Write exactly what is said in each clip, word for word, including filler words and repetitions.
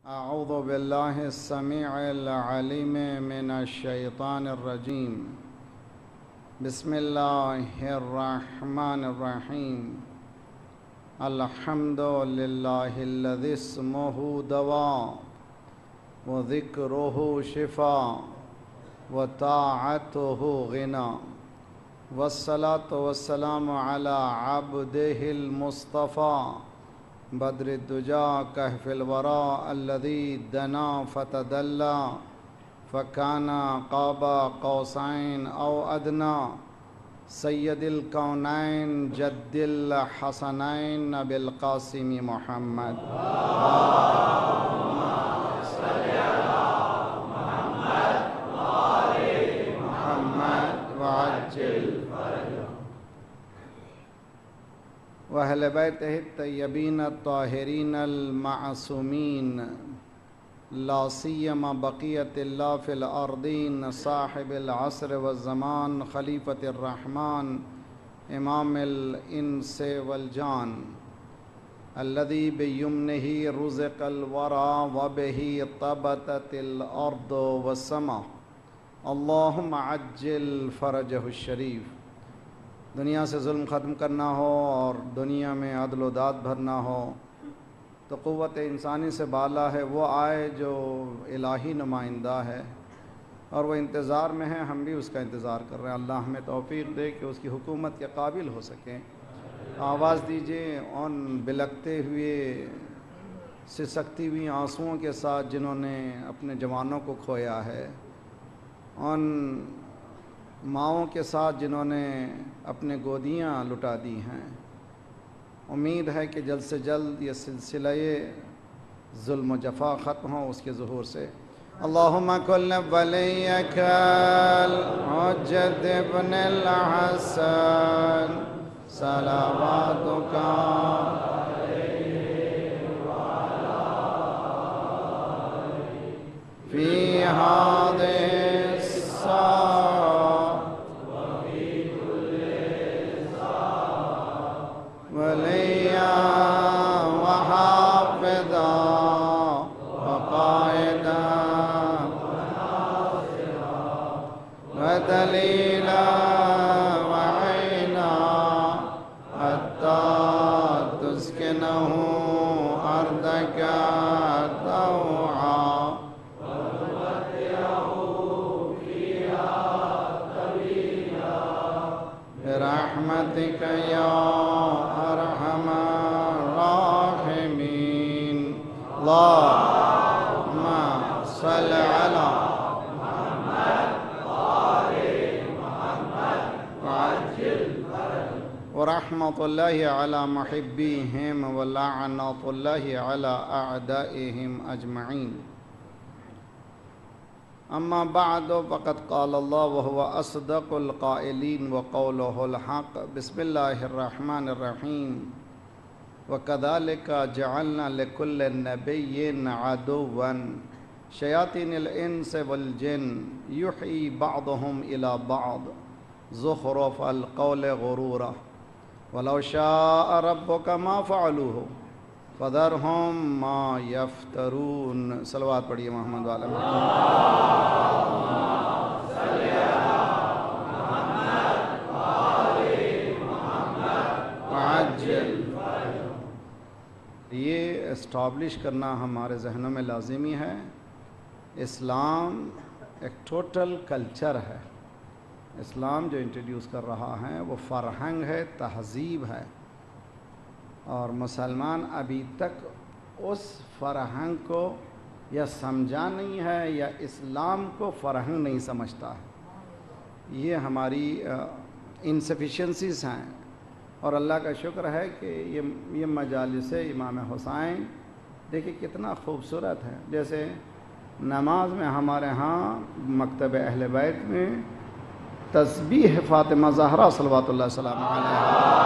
أعوذ بالله السميع العليم من الشيطان الرجيم. بسم الله الرحمن الرحيم. الحمد لله الذي اسمه دواء وذكره شفاء وطاعته غنى، والصلاة والسلام على عبده المصطفى بدر الدجى كهف الورى الذي دنا فتدلى فكان قاب قوسين أو أدنى، سيد الكونين جد الحسنين أبي القاسم محمد. اللهم صل على محمد وآل محمد وعجل فرجه وأهل بيته الطيبين الطاهرين المعصومين، لا سيما بقية الله في الأرضين، صاحب العصر والزمان، خليفة الرحمن، إمام الإنس والجان، الذي بيمنه رزق الورى وبه طبتت الأرض والسماء. اللهم عجل فرجه الشريف. دنیا سے ظلم ختم کرنا ہو اور دنیا میں عدل و داد بھرنا ہو تو قوت انسانی سے بالا ہے وہ آئے جو الہی نمائندہ ہے، اور وہ انتظار میں ہے، ہم بھی اس کا انتظار کر رہے ہیں. اللہ ہمیں توفیق دے کہ اس کی حکومت کے قابل ہو سکیں. آواز دیجیے ان بلکتے ہوئے سسکتی ہوئی آنسوؤں کے ساتھ جنہوں نے اپنے جوانوں کو کھویا ہے، ان ماؤں کے ساتھ جنہوں نے اپنے گودیاں لٹا دی ہیں. امید ہے کہ جلد سے جلد یہ سلسلہ ظلم و جفا ختم ہو اس کے ظہور سے. اللہم کل ولیک الحجت ابن الحسن صلواتک فی هذه وليا وحافظا وقائدا ودليلا وعينا حتى تسكنه أرضك طوعا وتمتعه فيها طويلا برحمتك يا اللهم صل على محمد وآل محمد وعجل فرجه ورحمة الله على محبيهم ولعنة الله على أعدائهم أجمعين. أما بعد فقد قال الله وهو أصدق القائلين وقوله الحق. بسم الله الرحمن الرحيم. وَكَذَلِكَ جَعَلْنَا لِكُلِّ نَبِيٍّ عَدُوًّا شَيَاطِينَ الْإِنسِ وَالْجِنِّ يُوحِي بَعْضُهُمْ إِلَى بَعْضٍ زُخْرُفَ الْقَوْلِ غُرُورًا وَلَوْ شَاءَ رَبُّكَ مَا فَعَلُوهُ فَذَرْهُمْ مَا يَفْتَرُونَ. صلوات پڑھیے محمد والا محمد. یہ اسٹیبلش کرنا ہمارے ذہنوں میں لازمی ہے. اسلام ایک ٹوٹل کلچر ہے. اسلام جو انٹروڈیوس کر رہا ہے وہ فرہنگ ہے، تہذیب ہے، اور مسلمان ابھی تک اس فرہنگ کو یا سمجھا نہیں ہے یا اسلام کو فرہنگ نہیں سمجھتا ہے. یہ ہماری انسفیشنسیز ہیں، اور اللہ کا شکر ہے کہ یہ یہ مجالس امام حسین دیکھیں کتنا خوبصورت ہے. جیسے نماز میں ہمارے ہاں مکتب اہل بیت میں تسبیح فاطمہ زہرا صلوات اللہ السلام علیہا،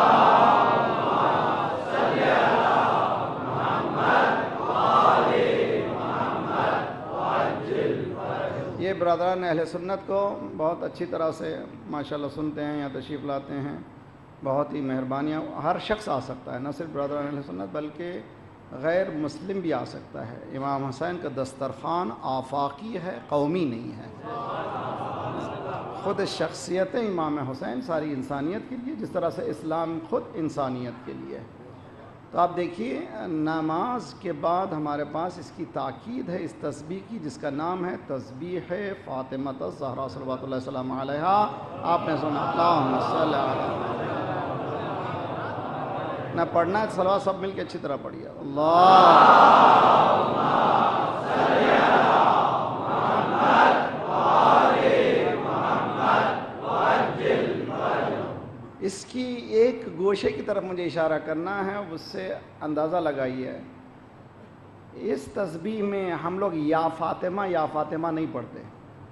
یہ برادران اہل سنت کو بہت اچھی طرح سے ماشاءاللہ سنتے ہیں یا تشریف لاتے ہیں. بہت ہی مہربانیاں. ہر شخص آ سکتا ہے، نہ صرف برادران اہل سنت بلکہ غیر مسلم بھی آ سکتا ہے۔ امام حسین کا دسترخوان آفاقی ہے، قومی نہیں ہے۔ خود شخصیت امام حسین ساری انسانیت کے لیے، جس طرح سے اسلام خود انسانیت کے لیے۔ تو آپ دیکھیے نماز کے بعد ہمارے پاس اس کی تاکید ہے اس تسبیح کی، جس کا نام ہے تسبیح فاطمہ الزہرا صلوات اللہ وسلم علیہا۔ آپ نے سنا اللہم صلی علی نہ پڑھنا ہے، صلوات سب مل کے اچھی طرح پڑھیے۔ اللہم صلی علی محمد وآل محمد وعجل فرجہ۔ اس کی ایک گوشے کی طرف مجھے اشارہ کرنا ہے، اس سے اندازہ لگائیے۔ اس تسبیح میں ہم لوگ یا فاطمہ یا فاطمہ نہیں پڑھتے۔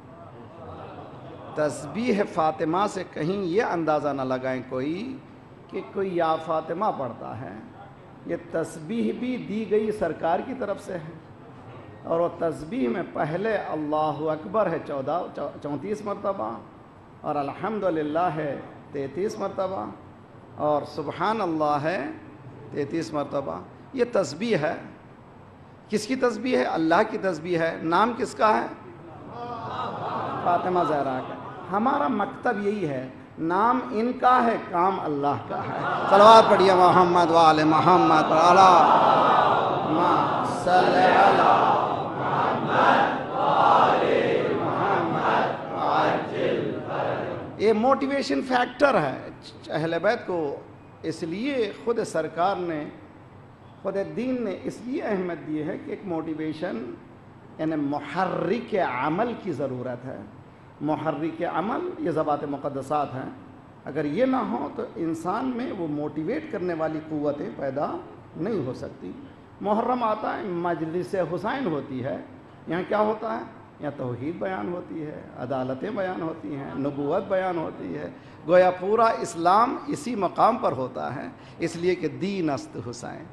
تسبیح فاطمہ سے کہیں یہ اندازہ نہ لگائیں کوئی کہ کوئی یا فاطمہ پڑھتا ہے۔ یہ تسبیح بھی دی گئی سرکار کی طرف سے ہے، اور وہ تسبیح میں پہلے اللہ اکبر ہے چودہ چونتیس مرتبہ، اور الحمدللہ ہے تینتیس مرتبہ، اور سبحان اللہ ہے تینتیس مرتبہ۔ یہ تسبیح ہے، کس کی تسبیح ہے؟ اللہ کی تسبیح ہے۔ نام کس کا ہے؟ فاطمہ زہرا کا۔ ہمارا مکتب یہی ہے، نام ان کا ہے، کام اللہ کا ہے۔ صلوات پڑھیے محمد وآل محمد اللہم صلی علی محمد وآل محمد وعجل فرجہ۔ یہ موٹیویشن فیکٹر ہے اہل بیت کو، اس لیے خود سرکار نے، خود دین نے اس لیے اہمیت دی ہے کہ ایک موٹیویشن یعنی محرک عمل کی ضرورت ہے۔ محرک عمل یہ ذوات مقدسات ہیں، اگر یہ نہ ہو تو انسان میں وہ موٹیویٹ کرنے والی قوتیں پیدا نہیں ہو سکتی۔ محرم آتا ہے، مجلس حسین ہوتی ہے، یہاں کیا ہوتا ہے؟ یہاں توحید بیان ہوتی ہے، عدالتیں بیان ہوتی ہیں، نبوت بیان ہوتی ہے، گویا پورا اسلام اسی مقام پر ہوتا ہے، اس لیے کہ دین است حسین،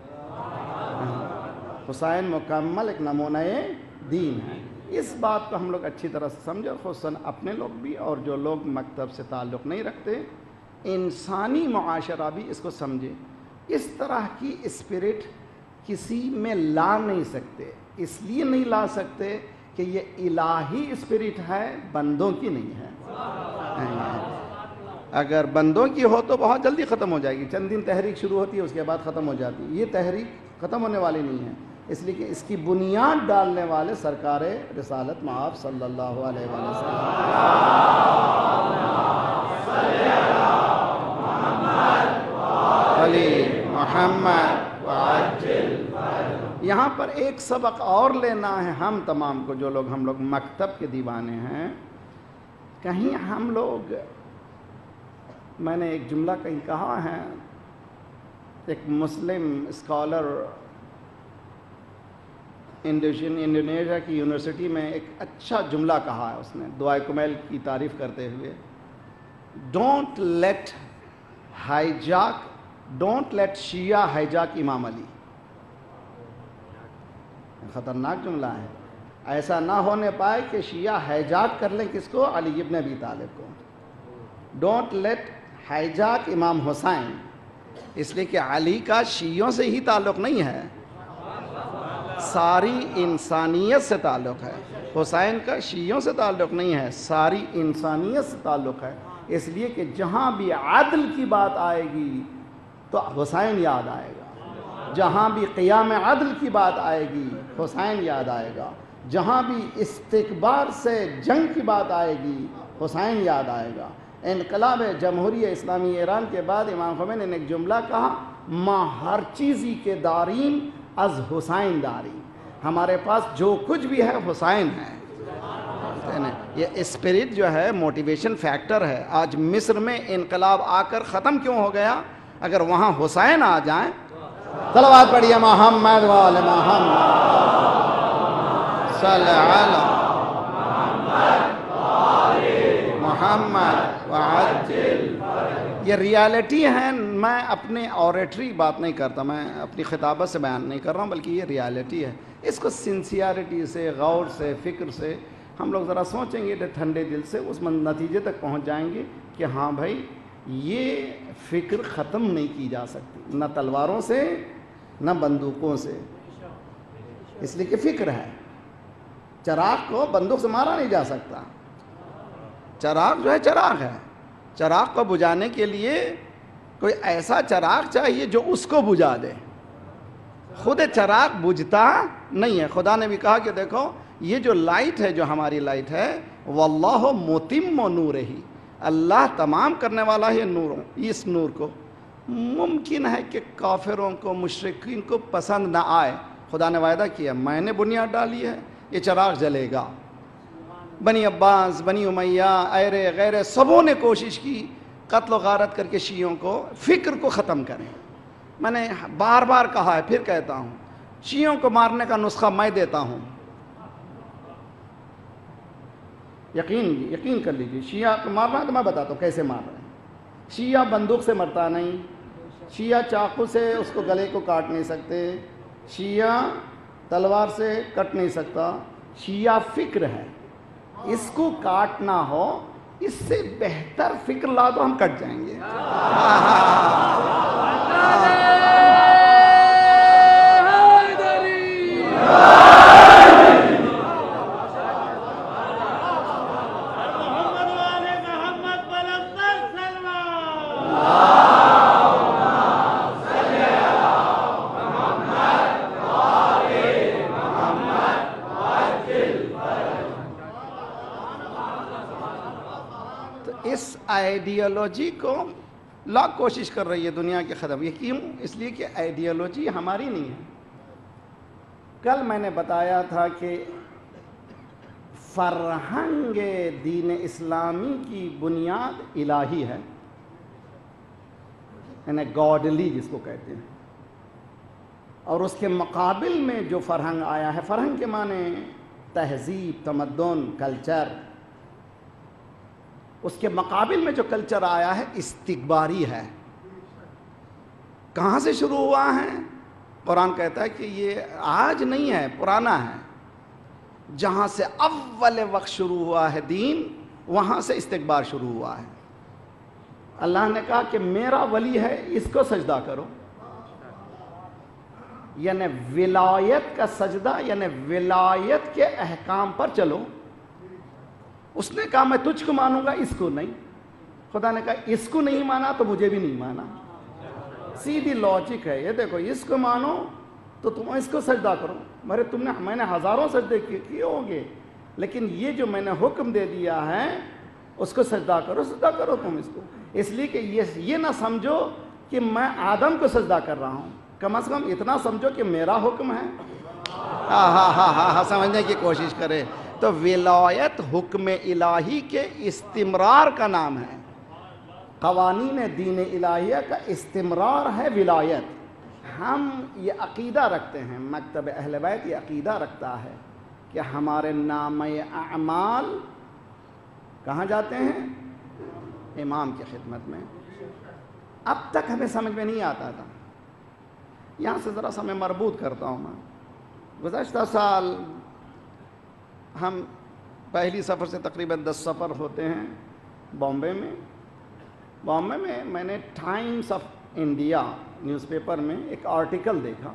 حسین مکمل ایک نمونہ دین ہے۔ اس بات کو ہم لوگ اچھی طرح سے سمجھیں، خصوصاً اپنے لوگ بھی اور جو لوگ مکتب سے تعلق نہیں رکھتے، انسانی معاشرہ بھی اس کو سمجھے۔ اس طرح کی اسپرٹ کسی میں لا نہیں سکتے، اس لیے نہیں لا سکتے کہ یہ الہی اسپرٹ ہے، بندوں کی نہیں ہے۔ اگر بندوں کی ہو تو بہت جلدی ختم ہو جائے گی، چند دن تحریک شروع ہوتی ہے اس کے بعد ختم ہو جاتی ہے۔ یہ تحریک ختم ہونے والی نہیں ہے، اس لیے کہ اس کی بنیاد ڈالنے والے سرکار رسالت مآب صلی اللہ علیہ وسلم۔ علی محمد وعجل فرجہ۔ یہاں پر ایک سبق اور لینا ہے ہم تمام کو، جو لوگ ہم لوگ مکتب کے دیوانے ہیں۔ کہیں ہم لوگ، میں نے ایک جملہ کہیں کہا ہے، ایک مسلم اسکالر انڈونیشیا کی یونیورسٹی میں ایک اچھا جملہ کہا ہے، اس نے دعائے کمیل کی تعریف کرتے ہوئے، don't let hijack don't let Shia hijack Imam Ali. خطرناک جملہ ہے، ایسا نہ ہونے پائے کہ شیعہ ہائی جاک کر لیں کس کو؟ علی ابن ابی طالب کو۔ ڈونٹ لیٹ ہائی جاک امام حسین، اس لیے کہ علی کا شیعوں سے ہی تعلق نہیں ہے، ساری انسانیت سے تعلق ہے۔ حسین کا شیعوں سے تعلق نہیں ہے، ساری انسانیت سے تعلق ہے، اس لیے کہ جہاں بھی عدل کی بات آئے گی تو حسین یاد آئے گا، جہاں بھی قیام عدل کی بات آئے گی حسین یاد آئے گا، جہاں بھی استکبار سے جنگ کی بات آئے گی حسین یاد آئے گا۔ انقلاب جمہوریہ اسلامی ایران کے بعد امام خمینی نے ایک جملہ کہا، ما ہر چیزی کے دارین از حسین داری، ہمارے پاس جو کچھ بھی ہے حسین ہے۔ یہ اسپرٹ جو ہے موٹیویشن فیکٹر ہے۔ آج مصر میں انقلاب آ کر ختم کیوں ہو گیا؟ اگر وہاں حسین آ جائیں، صلوات پڑھیے محمد وآل محمد صلی علی محمد وعجل۔ یہ ریالٹی ہے، میں اپنے اوریٹری بات نہیں کرتا، میں اپنی خطابت سے بیان نہیں کر رہا ہوں، بلکہ یہ ریالٹی ہے۔ اس کو سنسیئرٹی سے، غور سے، فکر سے ہم لوگ ذرا سوچیں گے، ٹھنڈے دل سے اس نتیجے تک پہنچ جائیں گے کہ ہاں بھائی یہ فکر ختم نہیں کی جا سکتی، نہ تلواروں سے نہ بندوقوں سے۔ اس لیے کہ فکر ہے. چراغ کو بندوق سے مارا نہیں جا سکتا. چراغ جو ہے چراغ ہے. چراغ کو بجھانے کے لیے کوئی ایسا چراغ چاہیے جو اس کو بجھا دے. خود چراغ بجھتا نہیں ہے. خدا نے بھی کہا کہ دیکھو یہ جو لائٹ ہے، جو ہماری لائٹ ہے، واللہ متم نورہ، اللہ تمام کرنے والا ہے نور، اس نور کو. ممکن ہے کہ کافروں کو، مشرکین کو پسند نہ آئے. خدا نے وعدہ کیا میں نے بنیاد ڈالی ہے، یہ چراغ جلے گا. بنی عباس، بنی امیہ، ایرے غیرے سبوں نے کوشش کی قتل و غارت کر کے شیعوں کو، فکر کو ختم کریں. میں نے بار بار کہا ہے، پھر کہتا ہوں، شیعوں کو مارنے کا نسخہ میں دیتا ہوں. یقین یقین کر لیجیے، شیعہ کو مارنا ہے تو میں بتاتا ہوں کیسے مار رہے ہیں. شیعہ بندوق سے مرتا نہیں، شیعہ چاقو سے اس کو گلے کو کاٹ نہیں سکتے، شیعہ تلوار سے کٹ نہیں سکتا. شیعہ فکر ہے، اس کو کاٹنا ہو اس سے بہتر فکر لا دو، ہم کٹ جائیں گے. اس آئیڈیالوجی کو لاکھ کوشش کر رہی ہے دنیا کے ختم. یہ کیوں؟ اس لیے کہ آئیڈیالوجی ہماری نہیں ہے. کل میں نے بتایا تھا کہ فرہنگ دین اسلامی کی بنیاد الہی ہے، یعنی گاڈلی جس کو کہتے ہیں. اور اس کے مقابل میں جو فرہنگ آیا ہے، فرہنگ کے معنی تہذیب، تمدن، کلچر. اس کے مقابل میں جو کلچر آیا ہے استکباری ہے. کہاں سے شروع ہوا ہے؟ قرآن کہتا ہے کہ یہ آج نہیں ہے، پرانا ہے. جہاں سے اول وقت شروع ہوا ہے دین، وہاں سے استکبار شروع ہوا ہے. اللہ نے کہا کہ میرا ولی ہے، اس کو سجدہ کرو. یعنی ولایت کا سجدہ، یعنی ولایت کے احکام پر چلو. اس نے کہا میں تجھ کو مانوں گا، اس کو نہیں. خدا نے کہا اس کو نہیں مانا تو مجھے بھی نہیں مانا. سیدھی لاجک ہے یہ. دیکھو اس کو مانو تو تم اس کو سجدہ کرو. میرے تم نے میں نے ہزاروں سجدے کیے ہوں گے، لیکن یہ جو میں نے حکم دے دیا ہے اس کو سجدہ کرو، سجدہ کرو تم اس کو. اس لیے کہ یہ یہ نہ سمجھو کہ میں آدم کو سجدہ کر رہا ہوں، کم از کم اتنا سمجھو کہ میرا حکم ہے. ہاں ہاں ہاں ہاں ہاں سمجھنے کی کوشش کرے. تو ولایت حکم الہی کے استمرار کا نام ہے. قوانین دین الہیہ کا استمرار ہے ولایت. ہم یہ عقیدہ رکھتے ہیں، مکتب اہل بیت یہ عقیدہ رکھتا ہے کہ ہمارے نامہ اعمال کہاں جاتے ہیں؟ امام کی خدمت میں. اب تک ہمیں سمجھ میں نہیں آتا تھا. یہاں سے ذرا سا میں مربوط کرتا ہوں. میں گزشتہ سال ہم پہلی سفر سے تقریباً دس سفر ہوتے ہیں بامبے میں. بامبے میں میں نے Times of India newspaper میں ایک آرٹیکل دیکھا.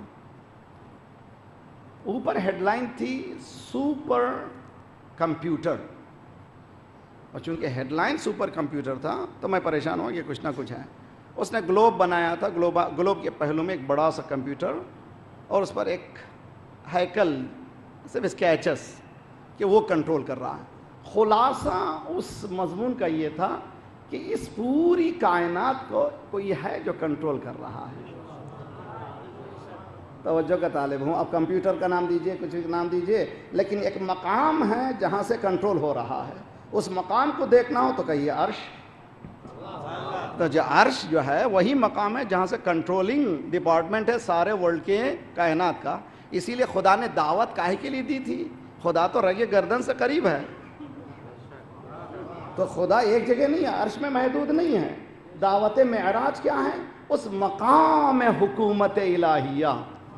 اوپر ہیڈ لائن تھی سپر کمپیوٹر، اور چونکہ ہیڈ لائن سپر کمپیوٹر تھا تو میں پریشان ہوا کہ کچھ نہ کچھ ہے. اس نے گلوب بنایا تھا، گلوب گلوب کے پہلو میں ایک بڑا سا کمپیوٹر، اور اس پر ایک ہیکل صرف اسکیچز کہ وہ کنٹرول کر رہا ہے. خلاصہ اس مضمون کا یہ تھا کہ اس پوری کائنات کو کوئی ہے جو کنٹرول کر رہا ہے. توجہ کا طالب ہوں. اب کمپیوٹر کا نام دیجئے، کچھ بھی نام دیجئے، لیکن ایک مقام ہے جہاں سے کنٹرول ہو رہا ہے. اس مقام کو دیکھنا ہو تو کہیے عرش. تو جو عرش جو ہے وہی مقام ہے جہاں سے کنٹرولنگ ڈپارٹمنٹ ہے سارے ورلڈ کے کائنات کا. اسی لیے خدا نے دعوت کاہے کے لیے دی تھی؟ خدا تو رگ گردن سے قریب ہے. تو خدا ایک جگہ نہیں ہے، عرش میں محدود نہیں ہے. دعوت معراج کیا ہے؟ اس مقام حکومت الہیہ،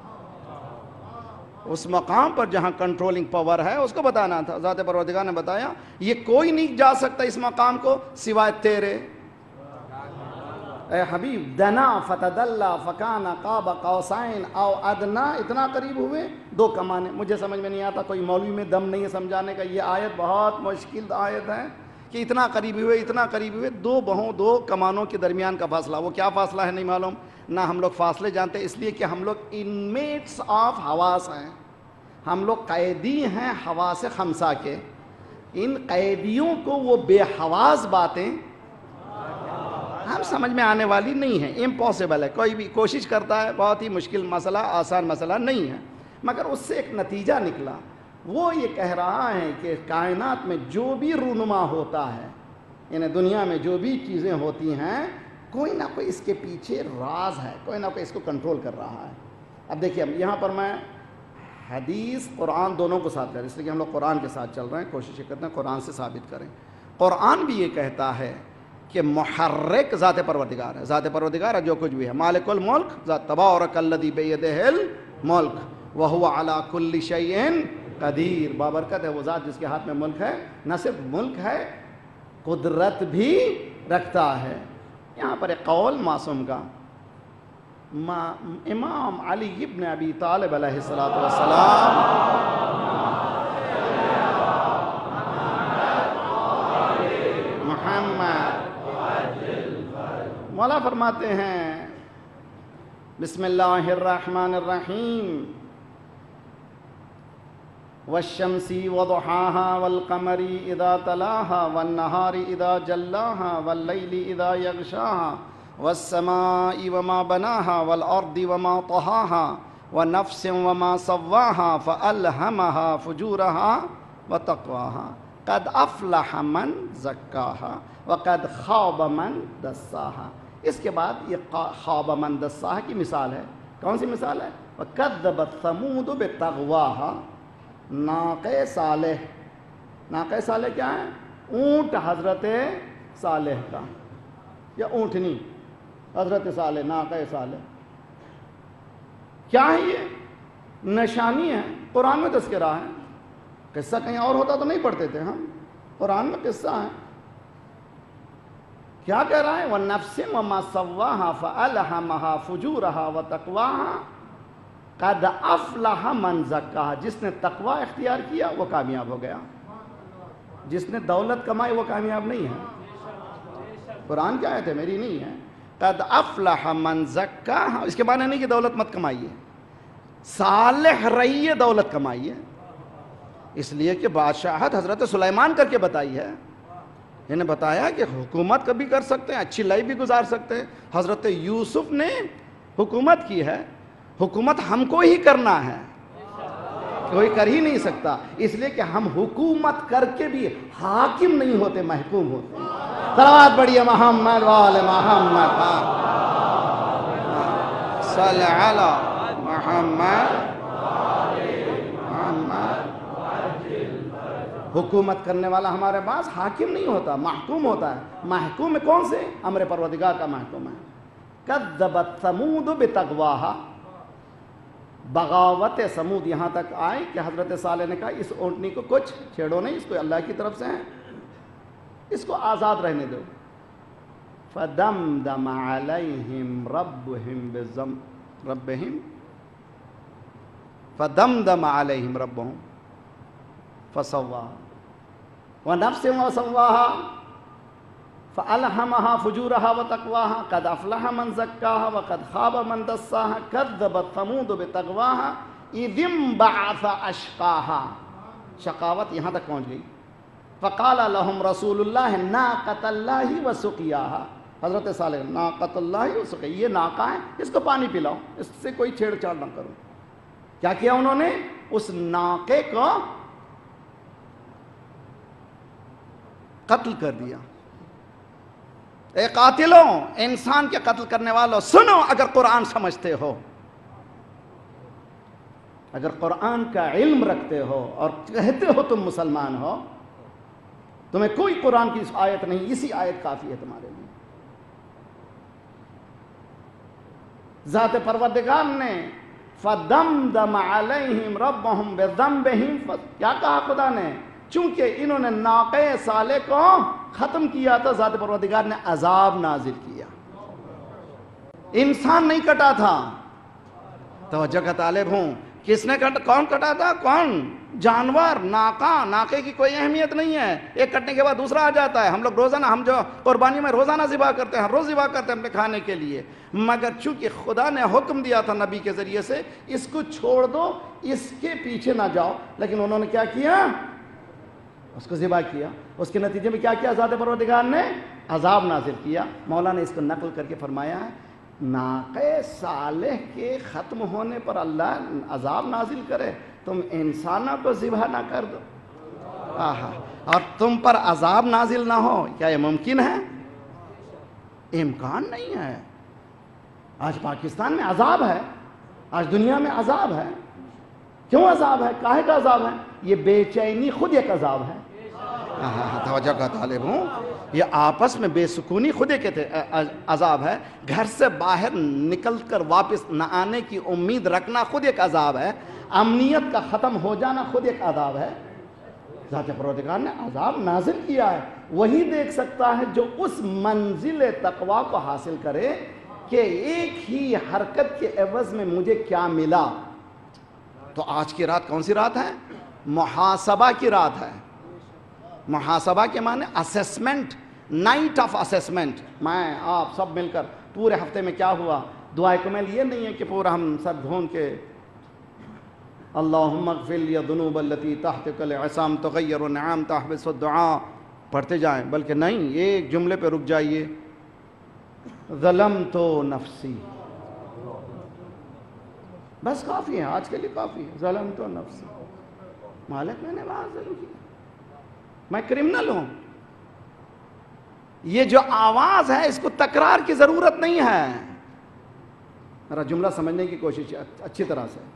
اس مقام پر جہاں کنٹرولنگ پاور ہے اس کو بتانا تھا. ذات پروردگار نے بتایا یہ کوئی نہیں جا سکتا اس مقام کو سوائے تیرے. اے حبیب دنا فتدلا فکان قاب قوسین او ادنا، اتنا قریب ہوئے دو کمانے. مجھے سمجھ میں نہیں آتا، کوئی مولوی میں دم نہیں ہے سمجھانے کا. یہ آیت بہت مشکل آیت ہے کہ اتنا قریب ہوئے اتنا قریب ہوئے دو بہوں دو کمانوں کے درمیان کا فاصلہ. وہ کیا فاصلہ ہے نہیں معلوم، نہ ہم لوگ فاصلے جانتے، اس لیے کہ ہم لوگ انمیٹس آف حواس ہیں، ہم لوگ قیدی ہیں حواس خمسہ کے. ان قیدیوں کو وہ بے حواس باتیں ہم سمجھ میں آنے والی نہیں ہیں، امپاسبل ہے. کوئی بھی کوشش کرتا ہے، بہت ہی مشکل مسئلہ، آسان مسئلہ نہیں ہے. مگر اس سے ایک نتیجہ نکلا. وہ یہ کہہ رہا ہے کہ کائنات میں جو بھی رونما ہوتا ہے، یعنی دنیا میں جو بھی چیزیں ہوتی ہیں، کوئی نہ کوئی اس کے پیچھے راز ہے، کوئی نہ کوئی اس کو کنٹرول کر رہا ہے. اب دیکھیے اب یہاں پر میں حدیث قرآن دونوں کو ساتھ کریں، اس لیے کہ ہم لوگ قرآن کے ساتھ چل رہے ہیں، کوشش کرتے ہیں قرآن سے ثابت کریں. قرآن بھی یہ کہتا ہے کہ محرک ذات پروردگار ہے. ذات پروردگار ہے جو کچھ بھی ہے. مالک الملک ذات تبارک الذی بیدہ الملک وہو علی کل شیء قدیر. بابرکت ہے وہ ذات جس کے ہاتھ میں ملک ہے، نہ صرف ملک ہے قدرت بھی رکھتا ہے. یہاں پر ایک قول معصوم کا، امام علی ابن ابی طالب علیہ الصلوۃ والسلام محمد مولا فرماتے ہیں بسم اللہ الرحمن الرحیم والشمس وضحاها والقمر اذا تلاها والنهار اذا جلاها والليل اذا يغشاها والسماء وما بناها والارض وما طحاها ونفس وما سواها فألهمها فجورها وتقواها قد افلح من زکاها وقد خاب من دساها. اس کے بعد یہ خواب من دساها کی مثال ہے. کون سی مثال ہے؟ وَكَذَّبَتْ ثَمُودُ بِالطَّغْوَاهَا. ناقہ صالح، ناقہ صالح کیا ہے؟ اونٹ حضرت صالح کا، یا اونٹنی حضرت صالح، ناقہ صالح. کیا ہے یہ؟ نشانی ہے. قرآن میں تذکرہ ہے. قصہ کہیں اور ہوتا تو نہیں پڑھتے تھے ہم، قرآن میں قصہ ہے. کیا کہہ رہا ہے؟ وَالنَّفْسِ وَمَا سَوَّاهَا فَأَلْهَمَهَا فُجُورَهَا وَتَقْوَاهَا قَدْ أَفْلَحَ مَنْ زَكَّاهَا. جس نے تقوی اختیار کیا وہ کامیاب ہو گیا، جس نے دولت کمائی وہ کامیاب نہیں ہے. قرآن کی آیت ہے، میری نہیں ہے. قَدْ أَفْلَحَ مَنْ زَكَّاهَا. اس کے معنی نہیں کہ دولت مت کمائیے، صالح رہیے، دولت کمائیے. اس لیے کہ بادشاہت حضرت سلیمان کر کے بتائی ہے. انہیں بتایا کہ حکومت کبھی کر سکتے ہیں، اچھی لائف بھی گزار سکتے ہیں. حضرت یوسف نے حکومت کی ہے. حکومت ہم کو ہی کرنا ہے، کوئی کر ہی نہیں سکتا. اس لیے کہ ہم حکومت کر کے بھی حاکم نہیں ہوتے، محکوم ہوتے ہیں. صلوات پڑھیے محمد وآل محمد صلی علی محمد. حکومت کرنے والا ہمارے پاس حاکم نہیں ہوتا، محکوم ہوتا ہے. محکوم میں کون سے؟ امر پروردگار کا محکوم ہے. کذبت ثمود بتقواها. بغاوت سمود یہاں تک آئی کہ حضرت صالح نے کہا اس اونٹنی کو کچھ چھیڑو نہیں، اس کو اللہ کی طرف سے ہے، اس کو آزاد رہنے دو. فدمدم علیہم ربہم بذم ربہم فدمدم علیہم ربہم فسواها ونفس وسواها فألهمها فجورها وتقواها قد أفلح من زكاها وقد خاب من دساها كذبت ثمود بتقواها إذ انبعث أشقاها. شقاوت یہاں تک پہنچ گئی. فقال لهم رسول الله ناقة الله وسقياها. حضرت صالح ناقة الله وسقياها، یہ ناقہ ہے، اس کو پانی پلاؤ، اس سے کوئی چھیڑ چھاڑ نہ کرو. کیا کیا انہوں نے؟ اس ناقے کو قتل کر دیا. اے قاتلوں، انسان کے قتل کرنے والوں، سنو اگر قرآن سمجھتے ہو، اگر قرآن کا علم رکھتے ہو اور کہتے ہو تم مسلمان ہو، تمہیں کوئی قرآن کی آیت نہیں، اسی آیت کافی ہے تمہارے لیے. ذات پروردگار نے فَدَمْدَمَ عَلَيْهِمْ رَبَّهُمْ بِذَنبِهِمْ. کیا کہا خدا نے؟ چونکہ انہوں نے ناقہ صالح کو ختم کیا تھا، ذات پروردگار نے عذاب نازل کیا. انسان نہیں کٹا تھا. توجہ کا طالب ہوں. کس نے کٹ کون کٹا تھا؟ کون؟ جانور، ناقہ. ناقے کی کوئی اہمیت نہیں ہے، ایک کٹنے کے بعد دوسرا آ جاتا ہے. ہم لوگ روزانہ، ہم جو قربانی میں روزانہ ذبح کرتے ہیں، ہر روز ذبح کرتے ہیں اپنے کھانے کے لیے. مگر چونکہ خدا نے حکم دیا تھا نبی کے ذریعے سے اس کو چھوڑ دو، اس کے پیچھے نہ جاؤ، لیکن انہوں نے کیا کیا؟ اس کو ذبح کیا. اس کے نتیجے میں کیا کیا؟ ذات پروردگار نے عذاب نازل کیا. مولا نے اس کو نقل کر کے فرمایا ہے ناقے صالح کے ختم ہونے پر اللہ عذاب نازل کرے، تم انسانوں کو ذبح نہ کر دو آہا اور تم پر عذاب نازل نہ ہو. کیا یہ ممکن ہے؟ امکان نہیں ہے. آج پاکستان میں عذاب ہے، آج دنیا میں عذاب ہے. کیوں عذاب ہے؟ کاہے کا عذاب ہے؟ یہ بے چینی خود ایک عذاب ہے. توجہ کا طالب ہوں. یہ آپس میں بے سکونی خود ایک عذاب ہے. گھر سے باہر نکل کر واپس نہ آنے کی امید رکھنا خود ایک عذاب ہے. امنیت کا ختم ہو جانا خود ایک عذاب ہے. ذات پروردگار نے عذاب نازل کیا ہے. وہی دیکھ سکتا ہے جو اس منزل تقوی کو حاصل کرے کہ ایک ہی حرکت کے عوض میں مجھے کیا ملا. تو آج کی رات کون سی رات ہے؟ محاسبہ کی رات ہے. محاسبہ کے معنی اسیسمنٹ، نائٹ آف اسیسمنٹ. میں آپ سب مل کر پورے ہفتے میں کیا ہوا. دعائے کمیل یہ نہیں ہے کہ پورا ہم سر دھون کے اللہم اغفر لی الذنوب التی تحت العصام تغیر نعام تحبس الدعاء پڑھتے جائیں، بلکہ نہیں، ایک جملے پہ رک جائیے. ظلمت نفسی، بس کافی ہے، آج کے لیے کافی ہے. ظلمت نفسی، مالک میں نے وہاں ظلم کیا، میں کرمنل ہوں. یہ جو آواز ہے اس کو تکرار کی ضرورت نہیں ہے. میرا جملہ سمجھنے کی کوشش اچھی طرح سے.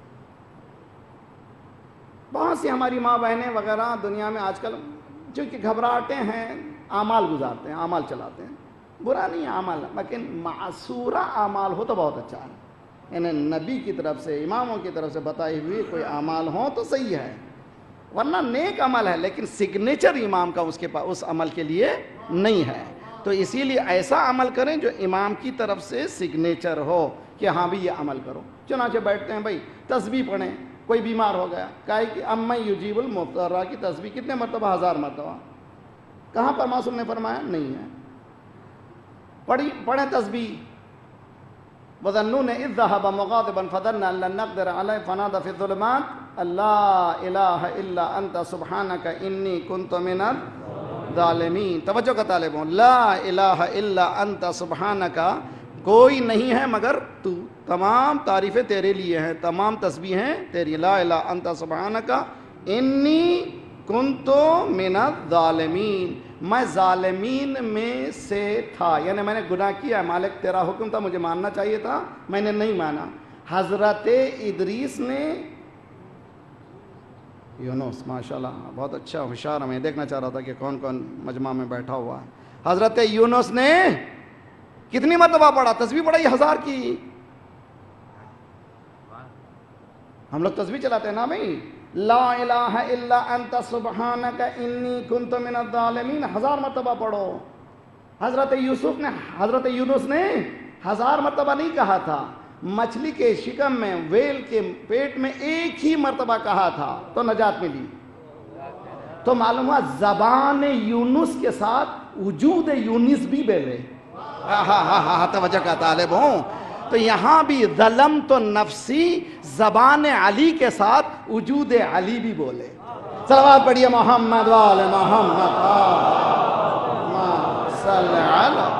بہت سی ہماری ماں بہنیں وغیرہ دنیا میں آج کل چونکہ گھبراہٹیں ہیں، اعمال گزارتے ہیں، اعمال چلاتے ہیں. برا نہیں ہے اعمال، لیکن معصورہ اعمال ہو تو بہت اچھا ہے. یعنی نبی کی طرف سے، اماموں کی طرف سے بتائی ہوئی کوئی اعمال ہوں تو صحیح ہے، ورنہ نیک عمل ہے لیکن سگنیچر امام کا اس کے پاس اس عمل کے لیے نہیں ہے. تو اسی لیے ایسا عمل کریں جو امام کی طرف سے سگنیچر ہو کہ ہاں بھی یہ عمل کرو. چنانچہ بیٹھتے ہیں بھائی تسبیح پڑھیں. کوئی بیمار ہو گیا، کہا کہ اما یجیب المضطر کی تسبیح کتنے مرتبہ؟ ہزار مرتبہ. کہاں پر معصوم نے فرمایا؟ نہیں ہے. پڑھی پڑھیں تسبیح. وَظَنُّونَ إِذْ ذَهَبَ مُغَاضِبًا فَظَنَّ أَن لَّن نَّقْدِرَ عَلَيْهِ فَنَادَىٰ فِي الظُّلُمَاتِ أَن لَّا إِلَٰهَ إِلَّا أَنتَ سُبْحَانَكَ إِنِّي كُنتُ مِنَ الظَّالِمِينَ. توجہ کا طالب ہوں. لا الہ الا انت سبحانک، کوئی نہیں ہے مگر تو، تمام تعریفیں تیرے لیے ہیں، تمام تسبیحیں تیری. لا الہ انت سبحانک انی کنت من الظالمین، میں ظالمین میں سے تھا، یعنی میں نے گناہ کیا ہے. مالک تیرا حکم تھا، مجھے ماننا چاہیے تھا، میں نے نہیں مانا. حضرت ادریس نے، یونس ماشاءاللہ بہت اچھا ہوشیار، میں دیکھنا چاہ رہا تھا کہ کون کون مجمع میں بیٹھا ہوا ہے. حضرت یونس نے کتنی مرتبہ پڑھا؟ تسبیح پڑھائی ہزار کی. ہم لوگ تسبیح چلاتے ہیں نا بھائی. لا الہ الا انت سبحانک انی کنت من الظالمین ہزار مرتبہ پڑھو. حضرت یوسف نے، حضرت یونس نے ہزار مرتبہ نہیں کہا تھا. مچھلی کے شکم میں، ویل کے پیٹ میں ایک ہی مرتبہ کہا تھا تو نجات ملی. تو معلوم ہوا زبان یونس کے ساتھ وجود یونس بھی بولے. ہاں ہاں ہاں ہاں توجہ کا طالب ہوں. تو یہاں بھی ظلمت نفسی زبان علی کے ساتھ وجود علی بھی بولے. صلوات پڑھیے محمد وآل محمد صلی اللہ.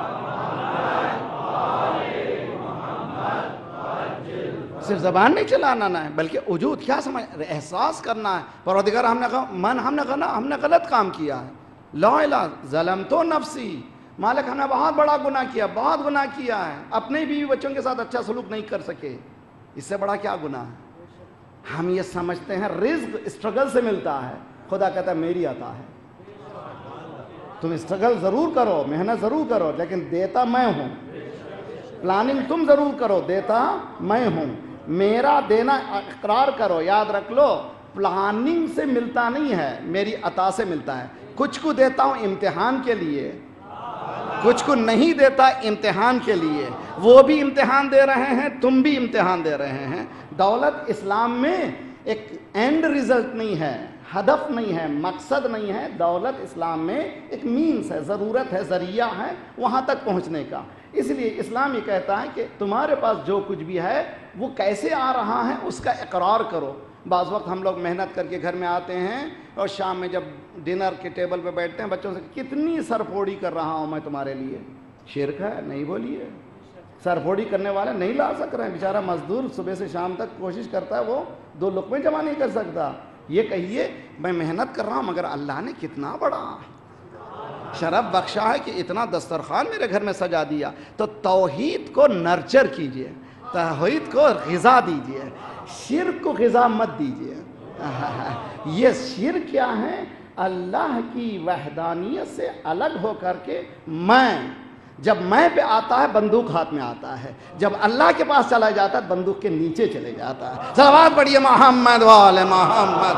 صرف زبان نہیں چلانا نہ ہے بلکہ وجود کیا سمجھ، احساس کرنا ہے. پروردگار ہم نے من ہم نے ہم نے غلط کام کیا ہے. لا الہ ظلمت نفسی، مالک ہم نے بہت بڑا گناہ کیا، بہت گناہ کیا ہے. اپنے بیوی بچوں کے ساتھ اچھا سلوک نہیں کر سکے، اس سے بڑا کیا گناہ ہے. ہم یہ سمجھتے ہیں رزق اسٹرگل سے ملتا ہے. خدا کہتا ہے میری عطا ہے. تم اسٹرگل ضرور کرو، محنت ضرور کرو، لیکن دیتا میں ہوں. پلاننگ تم ضرور کرو، دیتا میں ہوں. میرا دینا اقرار کرو. یاد رکھ لو پلاننگ سے ملتا نہیں ہے، میری عطا سے ملتا ہے. کچھ کو دیتا ہوں امتحان کے لیے، کچھ کو نہیں دیتا امتحان کے لیے، وہ بھی امتحان دے رہے ہیں، تم بھی امتحان دے رہے ہیں۔ دولت اسلام میں ایک اینڈ ریزلٹ نہیں ہے، ہدف نہیں ہے، مقصد نہیں ہے، دولت اسلام میں ایک مینس ہے، ضرورت ہے، ذریعہ ہے وہاں تک پہنچنے کا۔ اس لیے اسلام یہ کہتا ہے کہ تمہارے پاس جو کچھ بھی ہے وہ کیسے آ رہا ہے اس کا اقرار کرو۔ بعض وقت ہم لوگ محنت کر کے گھر میں آتے ہیں اور شام میں جب ڈنر کے ٹیبل پہ بیٹھتے ہیں بچوں سے کتنی سرپھوڑی کر رہا ہوں میں تمہارے لیے، شرک ہے؟ نہیں بولیے، سرپھوڑی کرنے والے نہیں لا سک رہے ہیں، بیچارہ مزدور صبح سے شام تک کوشش کرتا ہے، وہ دو لقمے جمع نہیں کر سکتا۔ یہ کہیے میں محنت کر رہا ہوں مگر اللہ نے کتنا بڑا شرف بخشا ہے کہ اتنا دسترخوان میرے گھر میں سجا دیا۔ تو توحید کو نرچر کیجئے، توحید کو غذا دیجئے، شرک کو غذا مت دیجئے۔ یہ شرک کیا ہے؟ اللہ کی وحدانیت سے الگ ہو کر کے میں، جب میں پہ آتا ہے بندوق ہاتھ میں آتا ہے، جب اللہ کے پاس چلا جاتا ہے بندوق کے نیچے چلے جاتا ہے۔ صلوات پڑھیے محمد وآل محمد۔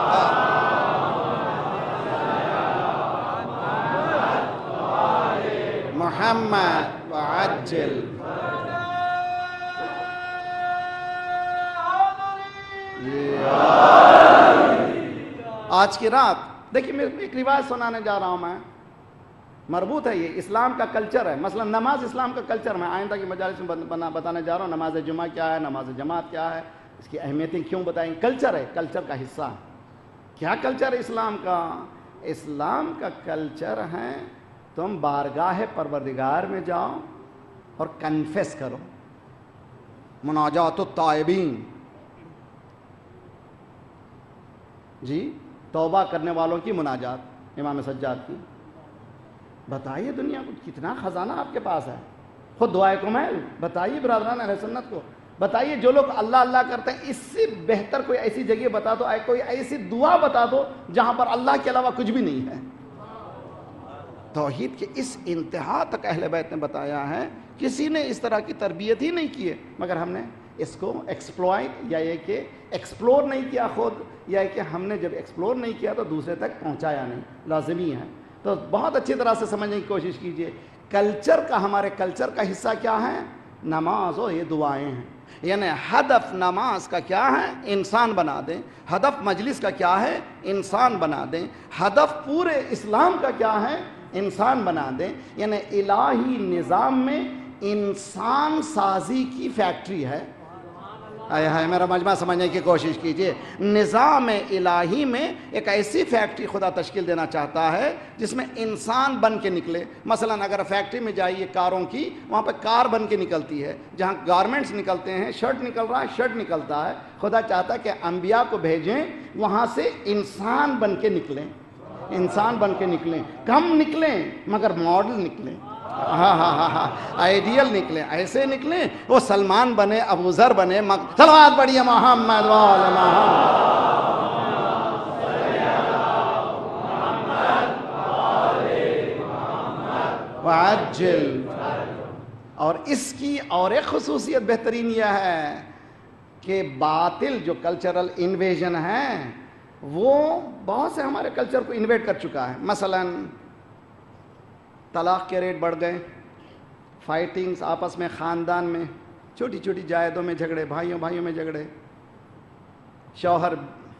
محمد وعجل۔ آج کی رات دیکھیے میں ایک روایت سنانے جا رہا ہوں، میں مربوط ہے، یہ اسلام کا کلچر ہے۔ مثلا نماز اسلام کا کلچر، میں آئندہ کی مجالس میں بتانے جا رہا ہوں نماز جمعہ کیا ہے، نماز جماعت کیا ہے، اس کی اہمیتیں کیوں بتائیں۔ کلچر ہے، کلچر کا حصہ۔ کیا کلچر ہے اسلام کا؟ اسلام کا کلچر ہے تم بارگاہ پروردگار میں جاؤ اور کنفیس کرو، مناجات التائبین، جی توبہ کرنے والوں کی مناجات امام سجاد کی۔ بتائیے دنیا کو کتنا خزانہ آپ کے پاس ہے۔ خود دعائے کمیل بتائیے برادران اہل سنت کو، بتائیے جو لوگ اللہ اللہ کرتے ہیں اس سے بہتر کوئی ایسی جگہ بتا دو، کوئی ایسی دعا بتا دو جہاں پر اللہ کے علاوہ کچھ بھی نہیں ہے۔ توحید کے اس انتہا تک اہل بیت نے بتایا ہے، کسی نے اس طرح کی تربیت ہی نہیں کی ہے، مگر ہم نے اس کو ایکسپلوائٹ یا یہ کہ ایکسپلور نہیں کیا خود، یا کہ ہم نے جب ایکسپلور نہیں کیا تو دوسرے تک پہنچایا نہیں، لازمی ہے۔ تو بہت اچھی طرح سے سمجھنے کی کوشش کیجئے، کلچر کا، ہمارے کلچر کا حصہ کیا ہے؟ نماز اور یہ دعائیں ہیں۔ یعنی ہدف نماز کا کیا ہے؟ انسان بنا دیں۔ ہدف مجلس کا کیا ہے؟ انسان بنا دیں۔ ہدف پورے اسلام کا کیا ہے؟ انسان بنا دیں۔ یعنی الہی نظام میں انسان سازی کی فیکٹری ہے۔ آئے ہائے میرا مجمع سمجھنے کی کوشش کیجئے، نظام الہی میں ایک ایسی فیکٹری خدا تشکیل دینا چاہتا ہے جس میں انسان بن کے نکلے۔ مثلا اگر فیکٹری میں جائیے کاروں کی، وہاں پہ کار بن کے نکلتی ہے، جہاں گارمنٹس نکلتے ہیں، شرٹ نکل رہا ہے شرٹ نکلتا ہے۔ خدا چاہتا ہے کہ انبیاء کو بھیجیں وہاں سے انسان بن کے نکلیں، انسان بن کے نکلیں، کم نکلیں مگر ماڈل نکلیں، ہاں ہاں ہاں ہاں آئیڈیل نکلیں، ایسے نکلیں وہ سلمان بنے، ابو ذر بنے۔ صلوات پڑھیے محمد وآل محمد۔ وعجل۔ اور اس کی اور ایک خصوصیت بہترین یہ ہے کہ باطل جو کلچرل انویژن ہے وہ بہت سے ہمارے کلچر کو انویٹ کر چکا ہے۔ مثلا طلاق کے ریٹ بڑھ گئے، فائٹنگز آپس میں، خاندان میں چھوٹی چھوٹی جائیدوں میں جھگڑے، بھائیوں بھائیوں میں جھگڑے، شوہر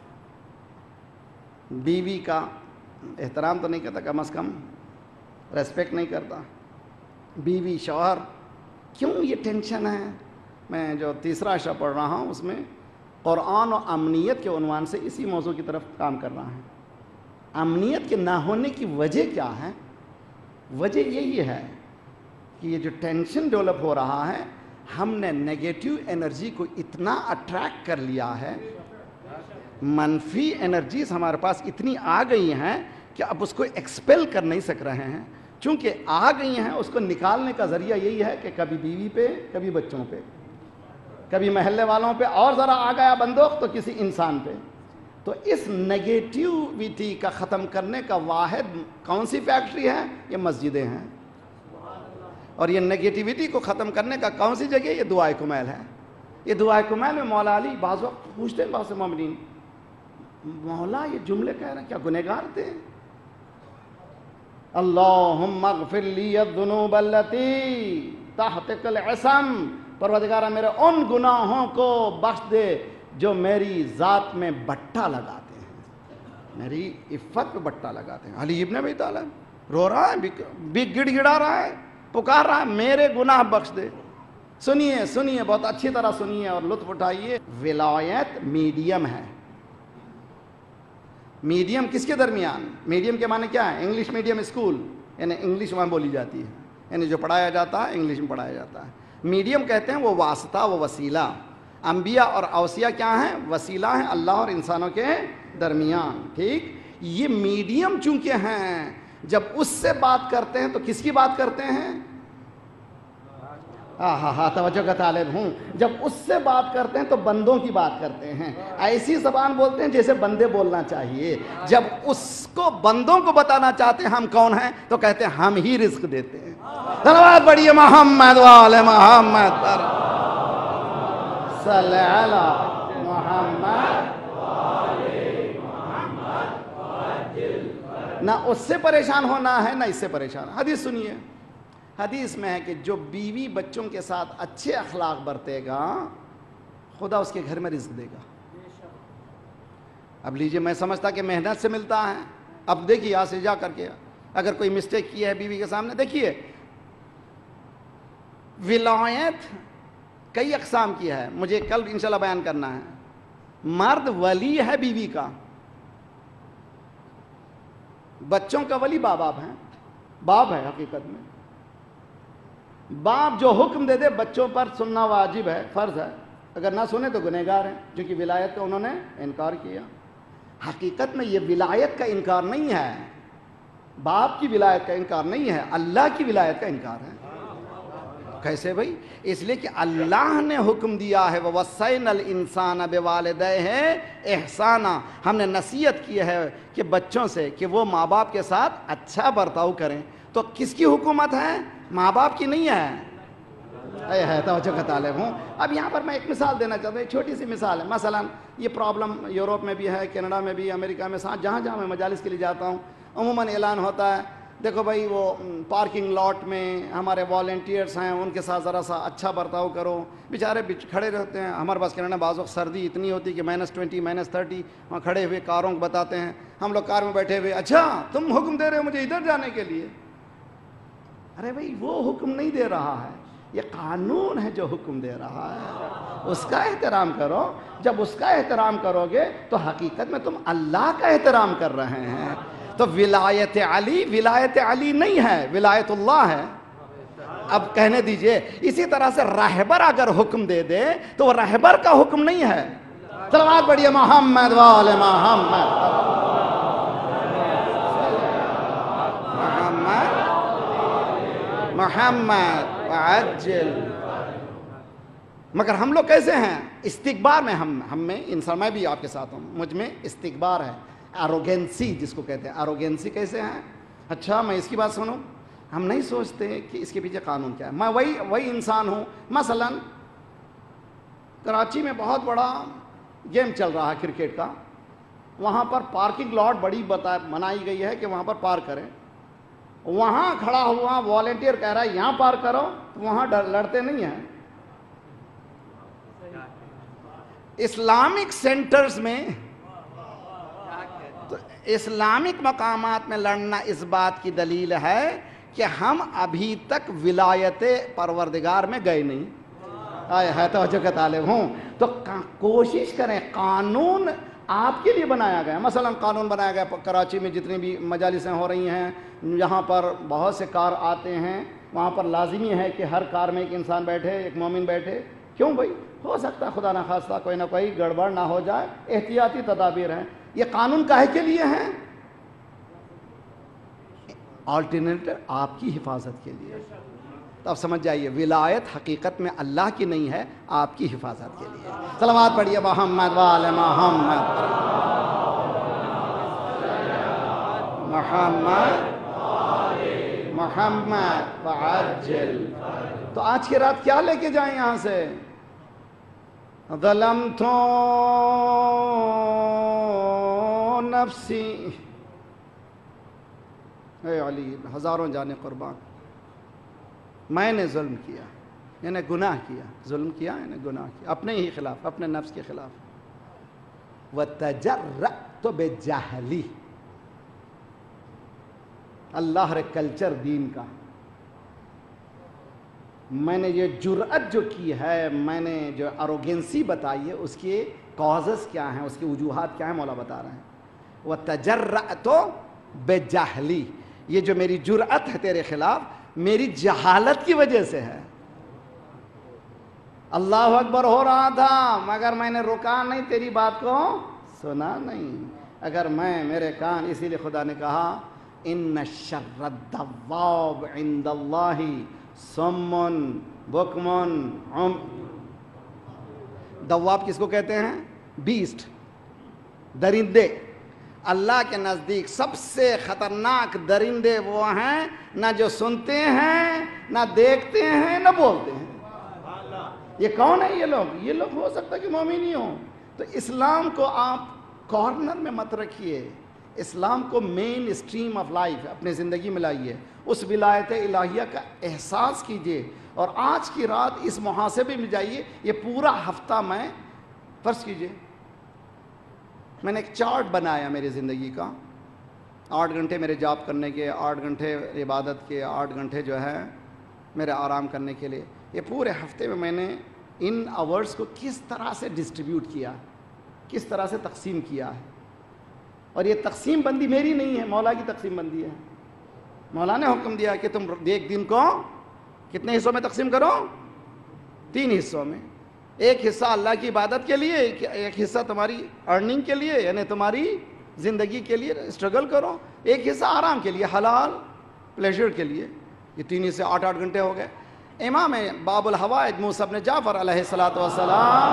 بیوی کا احترام تو نہیں کرتا، کم از کم ریسپیکٹ نہیں کرتا، بیوی شوہر، کیوں یہ ٹینشن ہے؟ میں جو تیسرا عشرہ پڑھ رہا ہوں اس میں قرآن و امنیت کے عنوان سے اسی موضوع کی طرف کام کر رہا ہے۔ امنیت کے نہ ہونے کی وجہ کیا ہے؟ وجہ یہی ہے کہ یہ جو ٹینشن ڈیولپ ہو رہا ہے، ہم نے نیگیٹو انرجی کو اتنا اٹریکٹ کر لیا ہے، منفی انرجیز ہمارے پاس اتنی آ گئی ہیں کہ اب اس کو ایکسپیل کر نہیں سک رہے ہیں۔ چونکہ آ گئی ہیں، اس کو نکالنے کا ذریعہ یہی ہے کہ کبھی بیوی پہ، کبھی بچوں پہ، کبھی محلے والوں پہ، اور ذرا آ گیا بندوق تو کسی انسان پہ۔ تو اس نیگیٹیوٹی کا ختم کرنے کا واحد کون سی فیکٹری ہے؟ یہ مسجدیں ہیں۔ اور یہ نیگیٹیوٹی کو ختم کرنے کا کون سی جگہ؟ یہ دعائے کمیل ہے۔ یہ دعائے کمیل میں مولا علی بعض وقت پوچھتے ہیں بعض مومنین، مولا یہ جملے کہہ رہے ہیں کیا گنہگار تھے؟ اللہم اغفر لی الذنوب التی تحتک العصم، پروردگارہ میرے ان گناہوں کو بخش دے جو میری ذات میں بٹا لگاتے ہیں، میری عفت پہ بٹا لگاتے ہیں۔ علی ابن ابی طالب رو رہا ہے، بھی گڑ گڑا رہا ہے، پکار رہا ہے میرے گناہ بخش دے۔ سنیے سنیے بہت اچھی طرح سنیے اور لطف اٹھائیے۔ ولایت میڈیم ہے۔ میڈیم کس کے درمیان؟ میڈیم کے معنی کیا ہے؟ انگلش میڈیم اسکول، یعنی انگلش وہاں بولی جاتی ہے، یعنی جو پڑھایا جاتا ہے انگلش میں پڑھایا جاتا ہے۔ میڈیم کہتے ہیں وہ واسطہ، وہ وسیلہ۔ انبیاء اور اوصیاء کیا ہیں؟ وسیلہ ہیں اللہ اور انسانوں کے درمیان، ٹھیک؟ یہ میڈیم چونکہ ہیں، جب اس سے بات کرتے ہیں تو کس کی بات کرتے ہیں؟ ہاں ہاں ہاں توجہ کا طالب ہوں۔ جب اس سے بات کرتے ہیں تو بندوں کی بات کرتے ہیں، ایسی زبان بولتے ہیں جیسے بندے بولنا چاہیے۔ جب اس کو بندوں کو بتانا چاہتے ہیں ہم کون ہیں تو کہتے ہیں ہم ہی رزق دیتے ہیں۔ صلوات پڑھیے محمد وآل محمد، صلی علی محمد۔ نہ اس سے پریشان ہونا ہے نہ اس سے پریشان۔ حدیث سنیے، حدیث میں ہے کہ جو بیوی بچوں کے ساتھ اچھے اخلاق برتے گا خدا اس کے گھر میں رزق دے گا۔ اب لیجئے، میں سمجھتا کہ محنت سے ملتا ہے، اب دیکھیے یہاں سے جا کر کے اگر کوئی مسٹیک کی ہے بیوی کے سامنے، دیکھیے ولایت کئی اقسام کی ہے، مجھے کل انشاءاللہ بیان کرنا ہے۔ مرد ولی ہے بیوی کا، بچوں کا ولی باپ باپ ہیں، باپ ہے حقیقت میں۔ باپ جو حکم دے دے بچوں پر سننا واجب ہے، فرض ہے، اگر نہ سنے تو گنہگار ہیں، کیونکہ ولایت کا انہوں نے انکار کیا۔ حقیقت میں یہ ولایت کا انکار نہیں ہے، باپ کی ولایت کا انکار نہیں ہے، اللہ کی ولایت کا انکار ہے۔ کیسے بھائی؟ اس لیے کہ اللہ نے حکم دیا ہے وَوَصَّيْنَا الْإِنسَانَ بِوَالِدَيْهِ احسانا، ہم نے نصیحت کی ہے کہ بچوں سے کہ وہ ماں باپ کے ساتھ اچھا برتاؤ کریں۔ تو کس کی حکومت ہے؟ ماں باپ کی نہیں ہے۔ اے ہے توجہ کا طالب ہوں۔ اب یہاں پر میں ایک مثال دینا چاہتا ہوں، ایک چھوٹی سی مثال ہے۔ مثلا یہ پرابلم یوروپ میں بھی ہے، کینیڈا میں بھی، امریکہ میں، ساتھ جہاں جہاں میں مجالس کے لیے جاتا ہوں عموماً اعلان ہوتا ہے، دیکھو بھائی وہ پارکنگ لاٹ میں ہمارے والنٹیئرس ہیں ان کے ساتھ ذرا سا اچھا برتاؤ کرو۔ بیچارے کھڑے رہتے ہیں، ہمارے پاس کینیڈا بعض وقت سردی اتنی ہوتی کہ مائنس ٹوینٹی مائنس تھرٹی وہاں کھڑے ہوئے کاروں کو بتاتے ہیں، ہم لوگ کار میں بیٹھے ہوئے، اچھا تم حکم دے رہے ہو مجھے ادھر جانے کے لیے۔ ارے بھائی وہ حکم نہیں دے رہا ہے، یہ قانون ہے جو حکم دے رہا ہے، اس کا احترام کرو۔ جب اس کا احترام کرو گے تو حقیقت میں تم اللہ کا احترام کر رہے ہیں۔ تو ولایت علی ولایت علی نہیں ہے، ولایت اللہ ہے۔ اب کہنے دیجئے اسی طرح سے رہبر اگر حکم دے دے تو وہ رہبر کا حکم نہیں ہے۔ صلوات پڑھیے محمد وآل محمد، محمد محمد وعجل۔ مگر ہم لوگ کیسے ہیں؟ استکبار میں، ہم ہم میں انسان، میں بھی آپ کے ساتھ ہوں، مجھ میں استکبار ہے، ایروگینسی جس کو کہتے ہیں۔ ایروگینسی کیسے ہیں؟ اچھا میں اس کی بات سنوں، ہم نہیں سوچتے کہ اس کے پیچھے قانون کیا ہے۔ میں وہی وہی انسان ہوں، مثلا کراچی میں بہت بڑا گیم چل رہا ہے کرکٹ کا، وہاں پر پارکنگ لاٹ بڑی بتا بنائی گئی ہے کہ وہاں پر پارک کریں۔ وہاں کھڑا ہوا والنٹیئر کہہ رہا ہے یہاں پارک کرو، وہاں لڑتے نہیں ہیں۔ اسلامک سینٹرز میں، تو اسلامک مقامات میں لڑنا اس بات کی دلیل ہے کہ ہم ابھی تک ولایت پروردگار میں گئے نہیں۔ آئے ہے توجہ کا طالب ہوں۔ تو کوشش کریں، قانون آپ کے لیے بنایا گیا، مثلا قانون بنایا گیا کراچی میں جتنی بھی مجالسیں ہو رہی ہیں، یہاں پر بہت سے کار آتے ہیں، وہاں پر لازمی ہے کہ ہر کار میں ایک انسان بیٹھے، ایک مومن بیٹھے۔ کیوں بھائی؟ ہو سکتا ہے خدا نخواستہ کوئی نہ کوئی گڑبڑ نہ ہو جائے، احتیاطی تدابیر ہیں۔ یہ قانون کاہے کے لیے ہیں؟ آلٹرنیٹو آپ کی حفاظت کے لیے۔ تو اب سمجھ جائیے ولایت حقیقت میں اللہ کی نہیں ہے، آپ کی حفاظت کے لیے۔ صلوات پڑھیے محمد وآل محمد، محمد محمد وعجل۔ تو آج کی رات کیا لے کے جائیں یہاں سے؟ ظلمت نفسی اے علی ہزاروں جانیں قربان، میں نے ظلم کیا، یعنی گناہ کیا، ظلم کیا یعنی گناہ کیا اپنے ہی خلاف، اپنے نفس کے خلاف. وَتَجَرَّأْتُ بِجَهْلِي، اللہ رے کلچر دین کا، میں نے یہ جرأت جو کی ہے، میں نے جو اروگینسی بتائی ہے، اس کے کازز کیا ہیں، اس کی وجوہات کیا ہیں، مولا بتا رہے ہیں. وَتَجَرَّأْتُ بِجَهْلِي، یہ جو میری جرأت ہے تیرے خلاف میری جہالت کی وجہ سے ہے. اللہ اکبر ہو رہا تھا مگر میں نے رکا نہیں، تیری بات کو سنا نہیں. اگر میں میرے کان، اسی لیے خدا نے کہا ان شر الدواب عند اللہ صم بکم عم. دواب کس کو کہتے ہیں؟ بیسٹ، درندے. اللہ کے نزدیک سب سے خطرناک درندے وہ ہیں نہ جو سنتے ہیں، نہ دیکھتے ہیں، نہ بولتے ہیں. یہ کون ہے یہ لوگ؟ یہ لوگ ہو سکتا ہے کہ مومن ہی ہوں. تو اسلام کو آپ کارنر میں مت رکھیے، اسلام کو مین اسٹریم آف لائف اپنے زندگی میں لائیے، اس ولایت الہیہ کا احساس کیجئے. اور آج کی رات اس محاسبے میں جائیے. یہ پورا ہفتہ میں فرض کیجئے میں نے ایک چارٹ بنایا میری زندگی کا، آٹھ گھنٹے میرے جاب کرنے کے، آٹھ گھنٹے عبادت کے، آٹھ گھنٹے جو ہے میرے آرام کرنے کے لیے. یہ پورے ہفتے میں میں نے ان آورز کو کس طرح سے ڈسٹریبیوٹ کیا، کس طرح سے تقسیم کیا ہے. اور یہ تقسیم بندی میری نہیں ہے، مولا کی تقسیم بندی ہے. مولا نے حکم دیا کہ تم ایک دن کو کتنے حصوں میں تقسیم کرو؟ تین حصوں میں. ایک حصہ اللہ کی عبادت کے لیے، ایک حصہ تمہاری ارننگ کے لیے یعنی تمہاری زندگی کے لیے اسٹرگل کرو، ایک حصہ آرام کے لیے، حلال پلیجر کے لیے. یہ تین حصے آٹھ آٹھ گھنٹے ہو گئے. امام باب الحوائج موسیٰ بن جعفر علیہ الصلوۃ والسلام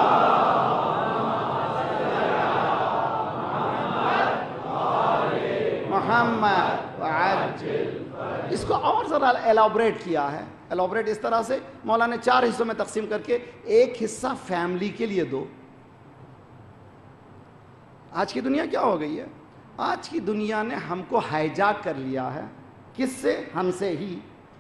محمد وعجل، اس کو اور ذرا ایلابریٹ کیا ہے. ایلابریٹ اس طرح سے مولا نے چار حصوں میں تقسیم کر کے ایک حصہ فیملی کے لیے دو. آج کی دنیا کیا ہو گئی ہے؟ آج کی دنیا نے ہم کو ہائیجاک کر لیا ہے. کس سے؟ ہم سے ہی.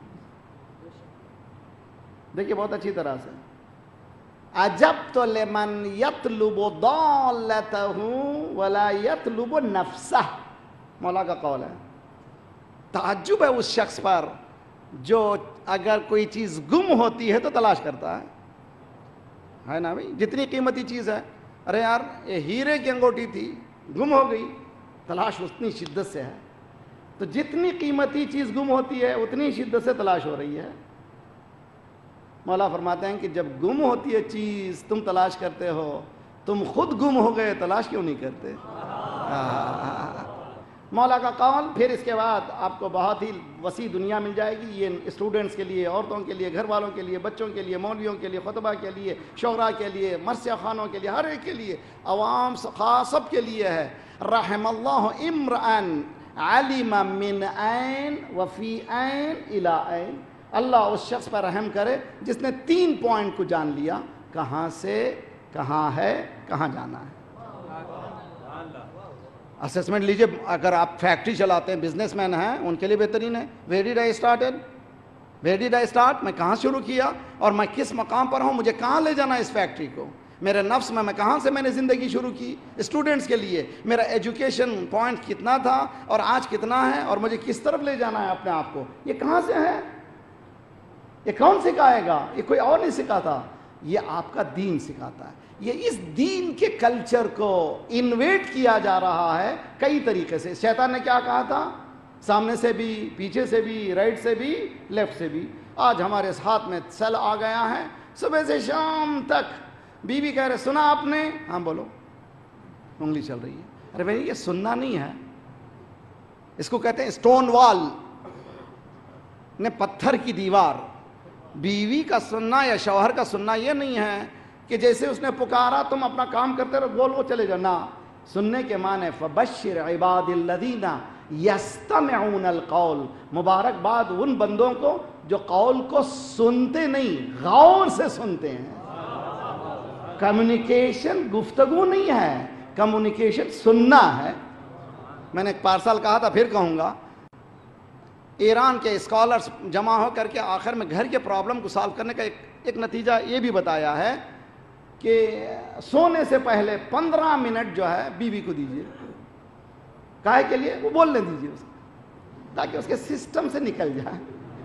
دیکھیے بہت اچھی طرح سے، عجبت لمن یطلب ضالتہ ولا یطلب نفسہ، مولا کا قول ہے. تعجب ہے اس شخص پر جو اگر کوئی چیز گم ہوتی ہے تو تلاش کرتا ہے، ہے نا بھائی؟ جتنی قیمتی چیز ہے، ارے یار یہ ہیرے کی انگوٹھی تھی گم ہو گئی، تلاش اتنی شدت سے ہے. تو جتنی قیمتی چیز گم ہوتی ہے اتنی شدت سے تلاش ہو رہی ہے. مولا فرماتے ہیں کہ جب گم ہوتی ہے چیز تم تلاش کرتے ہو، تم خود گم ہو گئے تلاش کیوں نہیں کرتے؟ مولا کا قول. پھر اس کے بعد آپ کو بہت ہی وسیع دنیا مل جائے گی. یہ اسٹوڈنٹس کے لیے، عورتوں کے لیے، گھر والوں کے لیے، بچوں کے لیے، مولویوں کے لیے، خطبہ کے لیے، شعراء کے لیے، مرثیہ خانوں کے لیے، ہر ایک کے لیے، عوام خاص سب کے لیے ہے. رحم اللہ امرأن علم من عین وفی عین الی عین. اللہ اس شخص پر رحم کرے جس نے تین پوائنٹ کو جان لیا، کہاں سے کہاں ہے، کہاں جانا ہے. اسسمنٹ لیجئے. اگر آپ فیکٹری چلاتے ہیں، بزنس مین ہیں، ان کے لیے بہترین ہے. Where did I started, where did I start, میں کہاں شروع کیا اور میں کس مقام پر ہوں، مجھے کہاں لے جانا ہے اس فیکٹری کو. میرے نفس میں میں کہاں سے میں نے زندگی شروع کی. اسٹوڈنٹس کے لیے میرا ایجوکیشن پوائنٹ کتنا تھا اور آج کتنا ہے، اور مجھے کس طرف لے جانا ہے اپنے آپ کو. یہ کہاں سے ہے؟ یہ کون سکھائے گا؟ یہ کوئی اور نہیں سکھاتا، یہ آپ کا دین سکھاتا ہے. یہ اس دین کے کلچر کو انویٹ کیا جا رہا ہے کئی طریقے سے. شیطان نے کیا کہا تھا؟ سامنے سے بھی، پیچھے سے بھی، رائٹ سے بھی، لیفٹ سے بھی. آج ہمارے ہاتھ میں سیل آ گیا ہے، صبح سے شام تک بیوی کہہ رہے سنا آپ نے؟ ہاں بولو. انگلی چل رہی ہے. ارے بھائی یہ سننا نہیں ہے، اس کو کہتے ہیں اسٹون وال، نے پتھر کی دیوار. بیوی کا سننا یا شوہر کا سننا یہ نہیں ہے کہ جیسے اس نے پکارا تم اپنا کام کرتے رہو، گول وہ چلے جاؤ. نہ، سننے کے معنی فبشر عباد الذین یستمعون القول، مبارکباد ان بندوں کو جو قول کو سنتے نہیں، غور سے سنتے ہیں. کمیونیکیشن گفتگو نہیں ہے، کمیونیکیشن سننا ہے. میں نے ایک پارسال کہا تھا، پھر کہوں گا، ایران کے اسکالرس جمع ہو کر کے آخر میں گھر کے پرابلم کو سالو کرنے کا ایک ایک نتیجہ یہ بھی بتایا ہے کہ سونے سے پہلے پندرہ منٹ جو ہے بیوی کو دیجیے. کاہے کے لیے؟ وہ بولنے دیجیے اس کو تاکہ اس کے سسٹم سے نکل جائے.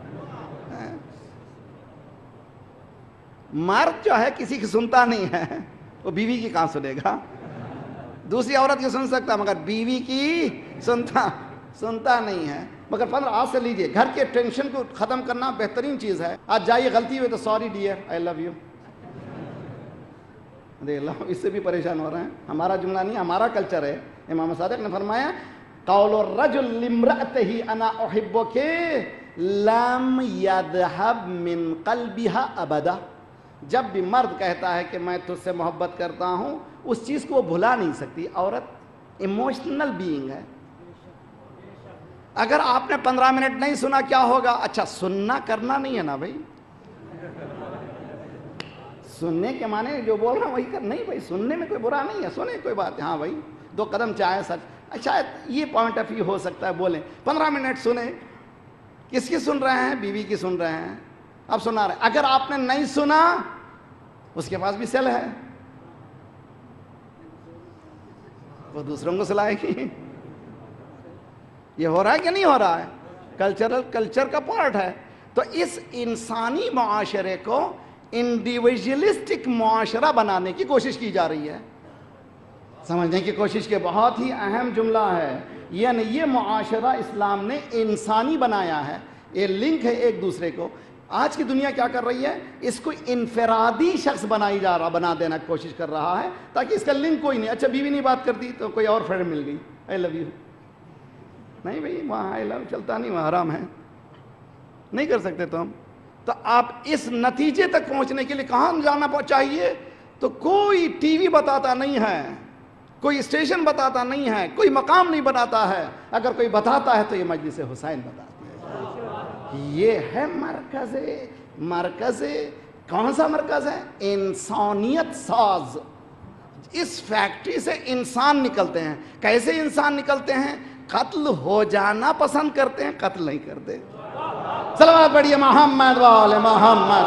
مرد جو ہے کسی کی سنتا نہیں ہے, وہ بیوی کی کہاں سنے گا؟ دوسری عورت کی سن سکتا مگر بیوی کی سنتا سنتا نہیں ہے. مگر پندرہ آج سے لیجیے, گھر کے ٹینشن کو ختم کرنا بہترین چیز ہے. آج جائیے غلطی ہوئی تو sorry dear, I love you. دیکھ لو اس سے بھی پریشان ہو رہے ہیں. ہمارا جملہ نہیں, ہمارا کلچر ہے. امام صادق نے فرمایا قول الرجل لامرأته انا احبک لم یذهب من قلبها ابدا. جب بھی مرد کہتا ہے کہ میں تجھ سے محبت کرتا ہوں, اس چیز کو وہ بھلا نہیں سکتی. عورت ایموشنل بینگ ہے. اگر آپ نے پندرہ منٹ نہیں سنا کیا ہوگا؟ اچھا سننا کرنا نہیں ہے نا بھائی, سننے کے معنی جو بول رہا ہوں وہی کر. نہیں بھائی, سننے میں کوئی برا نہیں ہے, سنیں کوئی بات ہے. ہاں بھائی دو قدم چاہے سچ, شاید یہ پوائنٹ آف ویو ہو سکتا ہے, بولیں پندرہ منٹ سنیں. کس کی سن رہے ہیں؟ بیوی کی سن رہے ہیں. اب سنا رہے ہیں. اگر آپ نے نہیں سنا, اس کے پاس بھی سیل ہے, وہ دوسروں کو سلائے گی. یہ ہو رہا ہے کہ نہیں ہو رہا ہے؟ کلچرل کلچر کا پارٹ ہے. تو اس انسانی معاشرے کو انڈیویجولسٹک معاشرہ بنانے کی کوشش کی جا رہی ہے. سمجھنے کی کوشش کے بہت ہی اہم جملہ ہے. یعنی یہ معاشرہ اسلام نے انسانی بنایا ہے. یہ لنک ہے ایک دوسرے کو. آج کی دنیا کیا کر رہی ہے؟ اس کو انفرادی شخص بنائی جا رہا, بنا دینا کوشش کر رہا ہے تاکہ اس کا لنک کوئی نہیں. اچھا بیوی نہیں بات کرتی تو کوئی اور فرینڈ مل گئی, آئی لو یو. نہیں بھائی, وہاں آئی لو چلتا نہیں, وہاں حرام ہے, نہیں کر سکتے تو ہم. تو آپ اس نتیجے تک پہنچنے کے لیے کہاں جانا چاہیے؟ تو کوئی ٹی وی بتاتا نہیں ہے, کوئی اسٹیشن بتاتا نہیں ہے, کوئی مقام نہیں بتاتا ہے. اگر کوئی بتاتا ہے تو یہ مجلس حسین بتاتی ہے. یہ ہے مرکز. مرکز کون سا مرکز ہے؟ انسانیت ساز. اس فیکٹری سے انسان نکلتے ہیں. کیسے انسان نکلتے ہیں؟ قتل ہو جانا پسند کرتے ہیں, قتل نہیں کرتے. صلوات پڑھیے محمد وآل محمد,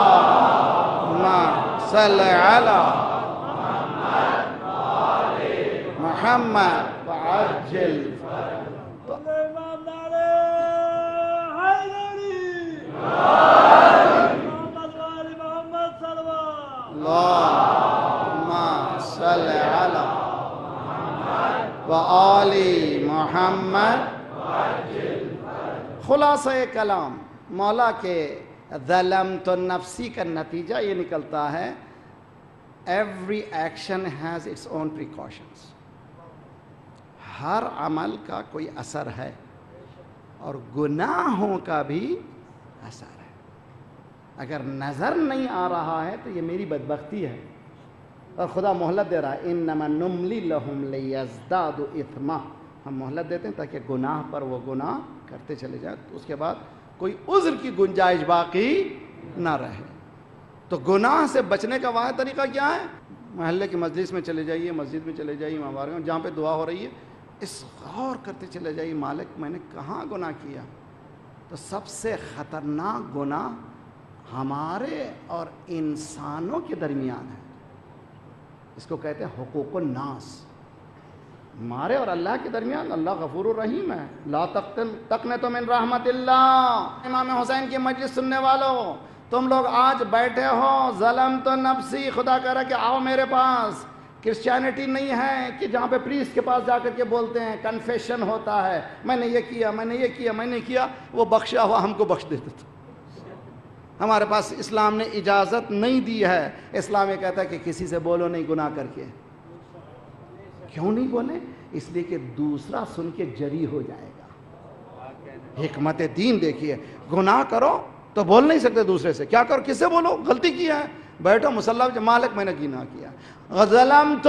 اللہم صلی علی محمد وعجل. اللہم صلی علی وآل محمد. خلاصہ کلام مولا کے ظلمت نفسی کا نتیجہ یہ نکلتا ہے every action has its own precautions. ہر عمل کا کوئی اثر ہے اور گناہوں کا بھی اثر ہے. اگر نظر نہیں آ رہا ہے تو یہ میری بدبختی ہے اور خدا مہلت دے رہا ہے. انما نملی لہم لیزدادوا اثما. ہم مہلت دیتے ہیں تاکہ گناہ پر وہ گناہ کرتے چلے جائیں, تو اس کے بعد کوئی عذر کی گنجائش باقی نہ رہے. تو گناہ سے بچنے کا واحد طریقہ کیا ہے؟ محلے کی مجلس میں چلے جائیے, مسجد میں چلے جائیے, مبارک جہاں پہ دعا ہو رہی ہے, اس غور کرتے چلے جائیے مالک میں نے کہاں گناہ کیا. تو سب سے خطرناک گناہ ہمارے اور انسانوں کے درمیان ہے. اس کو کہتے ہیں حقوق الناس. ہمارے اور اللہ کے درمیان اللہ غفور الرحیم ہے. لا تقنطوا من رحمت اللہ. امام حسین کی مجلس سننے والوں, تم لوگ آج بیٹھے ہو ظلمت نفسی, خدا کہہ رہا کہ آؤ میرے پاس. کرسچینٹی نہیں ہے کہ جہاں پہ پریسٹ کے پاس جا کر کے بولتے ہیں, کنفیشن ہوتا ہے, میں نے یہ کیا میں نے یہ کیا میں نے کیا, وہ بخشا ہوا ہم کو بخش دیتا تھا. ہمارے پاس اسلام نے اجازت نہیں دی ہے. اسلام یہ کہتا ہے کہ کسی سے بولو نہیں گناہ کر کے. کیوں نہیں بولیں؟ اس لیے کہ دوسرا سن کے جری ہو جائے گا. حکمت دین دیکھیے, گناہ کرو تو بول نہیں سکتے دوسرے سے. کیا کرو؟ کس سے بولو؟ غلطی کیا ہے, بیٹھو مصلی پہ, مالک میں نے گناہ کیا, ظلمت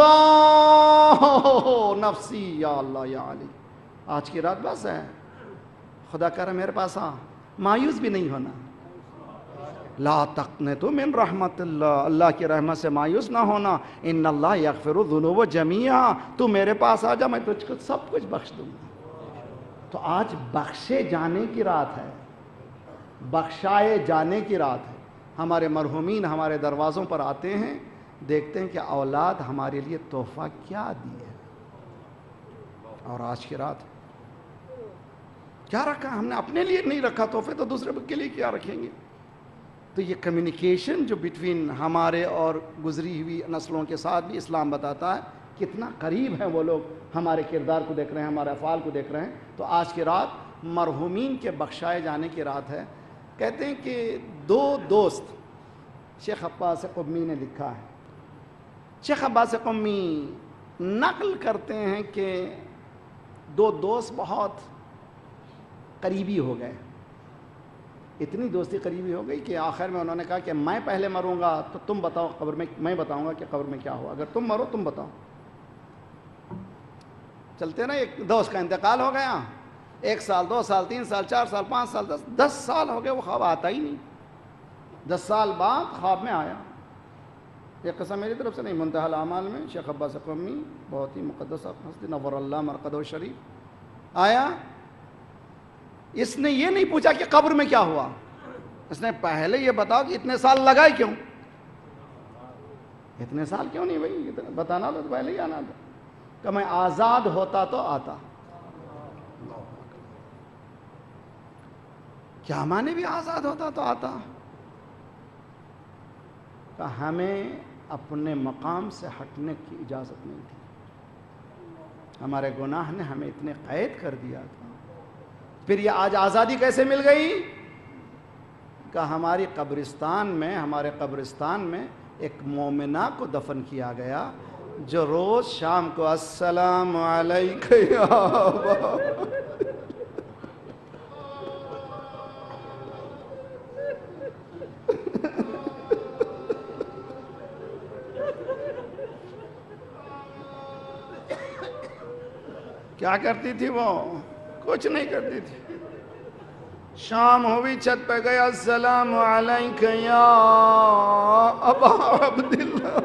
نفسی, یا اللہ یا علی. آج کی رات بس ہے, خدا کہہ رہا میرے پاس آ. مایوس بھی نہیں ہونا. لا تقنطوا من رحمت اللہ, اللہ کی رحمت سے مایوس نہ ہونا. ان اللہ یغفر الذنوب جمیعا, تو میرے پاس آ جا, میں تجھ کو سب کچھ بخش دوں گا. تو آج بخشے جانے کی رات ہے، بخشائے جانے کی رات ہے۔ ہمارے مرحومین ہمارے دروازوں پر آتے ہیں، دیکھتے ہیں کہ اولاد ہمارے لیے تحفہ کیا دی ہے، اور آج کی رات کیا رکھا؟ ہم نے اپنے لیے نہیں رکھا تحفے، تو دوسرے کے لیے کیا رکھیں گے؟ تو یہ کمیونیکیشن جو بٹوین ہمارے اور گزری ہوئی نسلوں کے ساتھ بھی اسلام بتاتا ہے کتنا قریب ہیں وہ لوگ، ہمارے کردار کو دیکھ رہے ہیں، ہمارے افعال کو دیکھ رہے ہیں۔ تو آج کی رات مرحومین کے بخشائے جانے کی رات ہے۔ کہتے ہیں کہ دو دوست، شیخ عباس قمی نے لکھا ہے، شیخ عباس قمی نقل کرتے ہیں کہ دو دوست بہت قریبی ہو گئے، اتنی دوستی قریبی ہو گئی کہ آخر میں انہوں نے کہا کہ میں پہلے مروں گا تو تم بتاؤ قبر میں، میں بتاؤں گا کہ قبر میں کیا ہوا، اگر تم مرو تم بتاؤ۔ چلتے نا، ایک دوست کا انتقال ہو گیا، ایک سال، دو سال، تین سال، چار سال، پانچ سال، دس دس سال ہو گئے، وہ خواب آتا ہی نہیں۔ دس سال بعد خواب میں آیا، ایک قسم میری طرف سے نہیں، منتہی الاعمال میں شیخ عباس قمی بہت ہی مقدس ہستی نور اللہ مرقدہ شریف آیا۔ اس نے یہ نہیں پوچھا کہ قبر میں کیا ہوا، اس نے پہلے یہ بتاؤ کہ اتنے سال لگائے کیوں، اتنے سال کیوں نہیں بھائی، بتانا تو پہلے ہی آنا تھا کہ میں آزاد ہوتا تو آتا۔ کیا مانے بھی آزاد ہوتا تو آتا؟ کہ ہمیں اپنے مقام سے ہٹنے کی اجازت نہیں تھی، ہمارے گناہ نے ہمیں اتنے قید کر دیا تھا۔ پھر یہ آج آزادی کیسے مل گئی؟ کہ ہماری قبرستان میں، ہمارے قبرستان میں ایک مومنہ کو دفن کیا گیا جو روز شام کو السلام علیکہ یا ابا، کیا کرتی تھی وہ؟ کچھ نہیں کرتی تھی، شام ہوئی چھت پہ گیا، السلام علیکہ یا ابا عبداللہ۔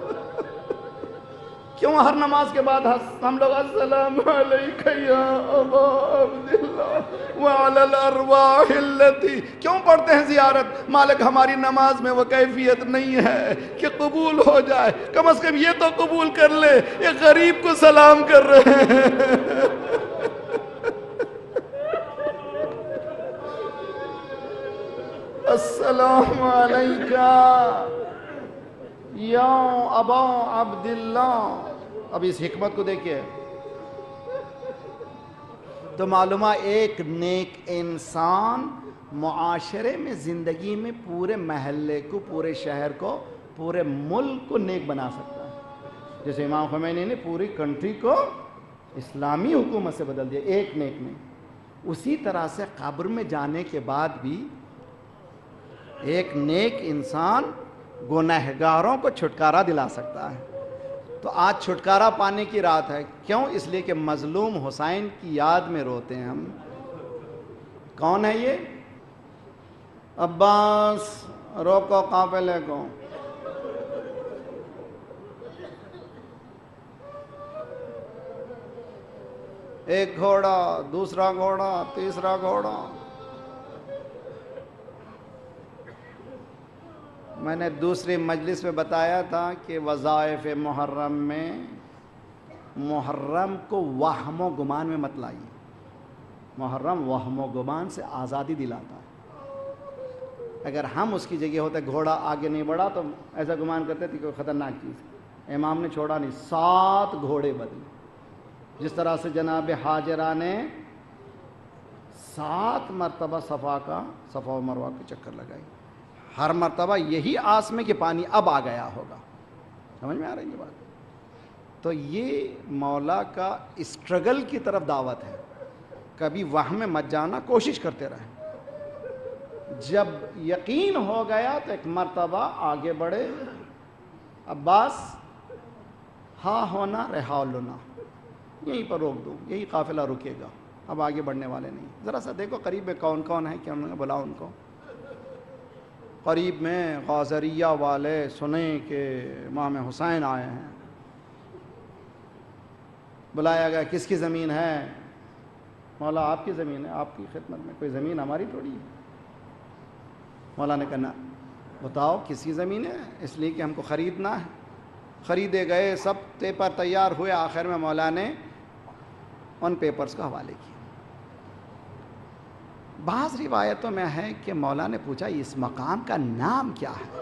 کیوں ہر نماز کے بعد ہم لوگ السلام علیکہ یا ابا عبداللہ وعلی الارواح التی کیوں پڑھتے ہیں زیارت؟ مالک ہماری نماز میں وہ کیفیت نہیں ہے کہ قبول ہو جائے، کم از کم یہ تو قبول کر لے، ایک غریب کو سلام کر رہے ہیں۔ السلام علیکہ یا ابا عبداللہ۔ اب اس حکمت کو دیکھئے تو معلومہ ایک نیک انسان معاشرے میں، زندگی میں پورے محلے کو، پورے شہر کو، پورے ملک کو نیک بنا سکتا ہے۔ جیسے امام خمینی نے پوری کنٹری کو اسلامی حکومت سے بدل دیا ایک نیک نے، اسی طرح سے قبر میں جانے کے بعد بھی ایک نیک انسان گنہگاروں کو چھٹکارا دلا سکتا ہے۔ تو آج چھٹکارا پانے کی رات ہے، کیوں؟ اس لیے کہ مظلوم حسین کی یاد میں روتے ہیں ہم۔ کون ہے یہ؟ عباس روکو قافلے کو۔ ایک گھوڑا، دوسرا گھوڑا، تیسرا گھوڑا۔ میں نے دوسری مجلس میں بتایا تھا کہ وظائف محرم میں محرم کو وہم و گمان میں مت لائیے، محرم وہم و گمان سے آزادی دلاتا ہے۔ اگر ہم اس کی جگہ ہوتے، گھوڑا آگے نہیں بڑھا تو ایسا گمان کرتے تھے کہ کوئی خطرناک چیز ہے۔ امام نے چھوڑا نہیں، سات گھوڑے بدلے، جس طرح سے جناب حاجرہ نے سات مرتبہ صفا کا صفا و مروہ کے چکر لگائی، ہر مرتبہ یہی آس میں کہ پانی اب آ گیا ہوگا۔ سمجھ میں آ رہی ہے بات؟ تو یہ مولا کا اسٹرگل کی طرف دعوت ہے، کبھی وہم میں مت جانا، کوشش کرتے رہیں۔ جب یقین ہو گیا تو ایک مرتبہ آگے بڑھے، عباس ہاں ہونا رہا لنا، یہیں پر روک دو، یہی قافلہ رکے گا، اب آگے بڑھنے والے نہیں۔ ذرا سا دیکھو قریب میں کون کون ہے، کہ ہم نے بلاؤ ان کو۔ قریب میں غازریہ والے سنیں کہ امام حسین آئے ہیں، بلایا گیا، کس کی زمین ہے؟ مولا آپ کی زمین ہے، آپ کی خدمت میں، کوئی زمین ہماری تھوڑی ہے۔ مولا نے کہا نا، بتاؤ کس کی زمین ہے؟ اس لیے کہ ہم کو خریدنا ہے۔ خریدے گئے، سب پیپر تیار ہوئے، آخر میں مولا نے ان پیپرز کا حوالے کیا۔ بعض روایتوں میں ہے کہ مولا نے پوچھا اس مقام کا نام کیا ہے؟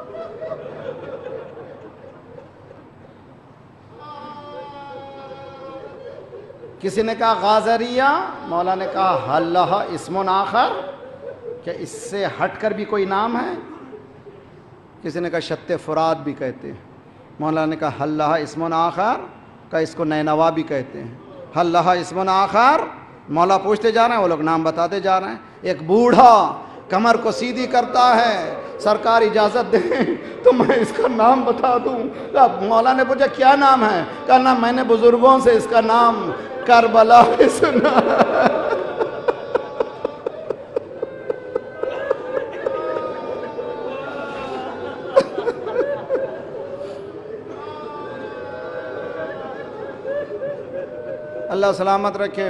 کسی نے کہا غازریہ، مولا نے کہا حل لہا اسم آخر، کہ اس سے ہٹ کر بھی کوئی نام ہے؟ کسی نے کہا شت فرات بھی کہتے ہیں۔ مولا نے کہا حل لہا اسم آخر، کہ اس کو نینوا بھی کہتے ہیں۔ حل لہا اسم آخر، مولا پوچھتے جا رہے ہیں، وہ لوگ نام بتاتے جا رہے ہیں۔ ایک بوڑھا کمر کو سیدھی کرتا ہے، سرکار اجازت دیں تو میں اس کا نام بتا دوں۔ مولا نے پوچھا کیا نام ہے؟ کہا نا میں نے بزرگوں سے اس کا نام کربلا پہ سنا۔ اللہ سلامت رکھے۔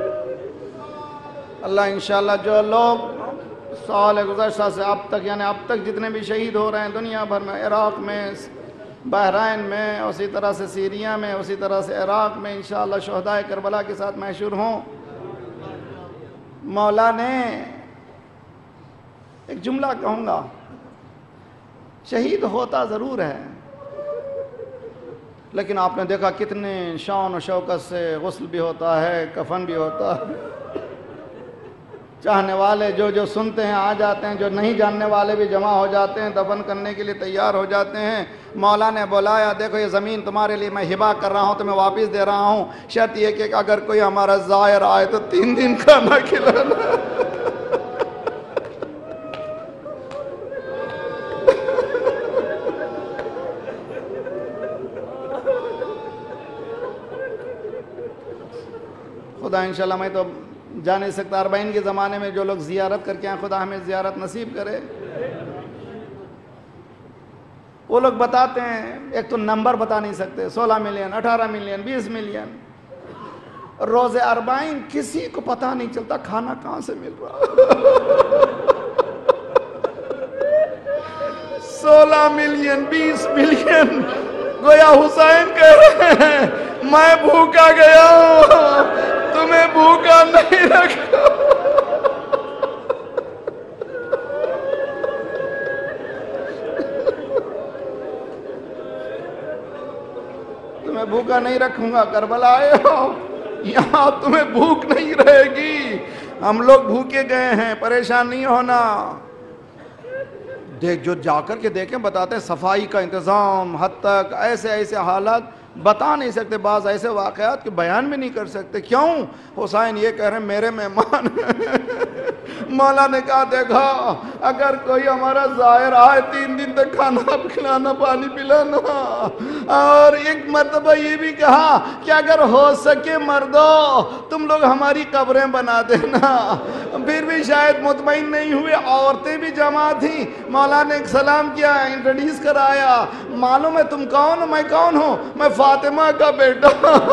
اللہ انشاءاللہ جو لوگ سال گزشتہ سے اب تک، یعنی اب تک جتنے بھی شہید ہو رہے ہیں دنیا بھر میں، عراق میں، بحرین میں، اسی طرح سے سیریا میں، اسی طرح سے عراق میں، انشاءاللہ شہدائے کربلا کے ساتھ محشور ہوں۔ مولا نے ایک جملہ کہوں گا، شہید ہوتا ضرور ہے، لیکن آپ نے دیکھا کتنے شان و شوکت سے غسل بھی ہوتا ہے، کفن بھی ہوتا ہے۔ چاہنے والے جو جو سنتے ہیں آ جاتے ہیں، جو نہیں جاننے والے بھی جمع ہو جاتے ہیں، دفن کرنے کے لیے تیار ہو جاتے ہیں۔ مولا نے بلایا، دیکھو یہ زمین تمہارے لیے میں ہبہ کر رہا ہوں، تمہیں واپس دے رہا ہوں، شرط یہ کہ اگر کوئی ہمارا زائر آئے تو تین دن کھانا کھلانا۔ خدا انشاءاللہ میں تو جا نہیں سکتا، اربعین کے زمانے میں جو لوگ زیارت کر کے آئیں، خدا ہمیں زیارت نصیب کرے۔ وہ لوگ بتاتے ہیں، ایک تو نمبر بتا نہیں سکتے، سولہ ملین، اٹھارہ ملین، بیس ملین۔ روز اربعین کسی کو پتہ نہیں چلتا کھانا کہاں سے مل رہا۔ سولہ ملین، بیس ملین، گویا حسین کہہ رہے ہیں میں بھوکا گیا ہوں، تمہیں بھوکا نہیں رکھا۔ تمہیں بھوکا نہیں رکھوں گا، کربلا آئے ہو، یہاں تمہیں بھوک نہیں رہے گی، ہم لوگ بھوکے گئے ہیں، پریشان نہیں ہونا۔ دیکھ جو جا کر کے دیکھیں، بتاتے ہیں صفائی کا انتظام حد تک، ایسے ایسے حالات بتا نہیں سکتے، بعض ایسے واقعات کہ بیان بھی نہیں کر سکتے۔ کیوں؟ حسین یہ کہہ رہے ہیں میرے مہمان۔ مولا نے کہا دیکھا اگر کوئی ہمارا زائر آئے تین دن تک کھانا کھلانا، پانی پلانا، اور ایک مرتبہ یہ بھی کہا کہ اگر ہو سکے مردو تم لوگ ہماری قبریں بنا دینا۔ پھر بھی شاید مطمئن نہیں ہوئے، عورتیں بھی جمع تھیں۔ مولا نے ایک سلام کیا، انٹروڈیوس کرایا، معلوم ہے تم کون ہو؟ میں کون ہوں؟ میں فاطمہ کا بیٹا۔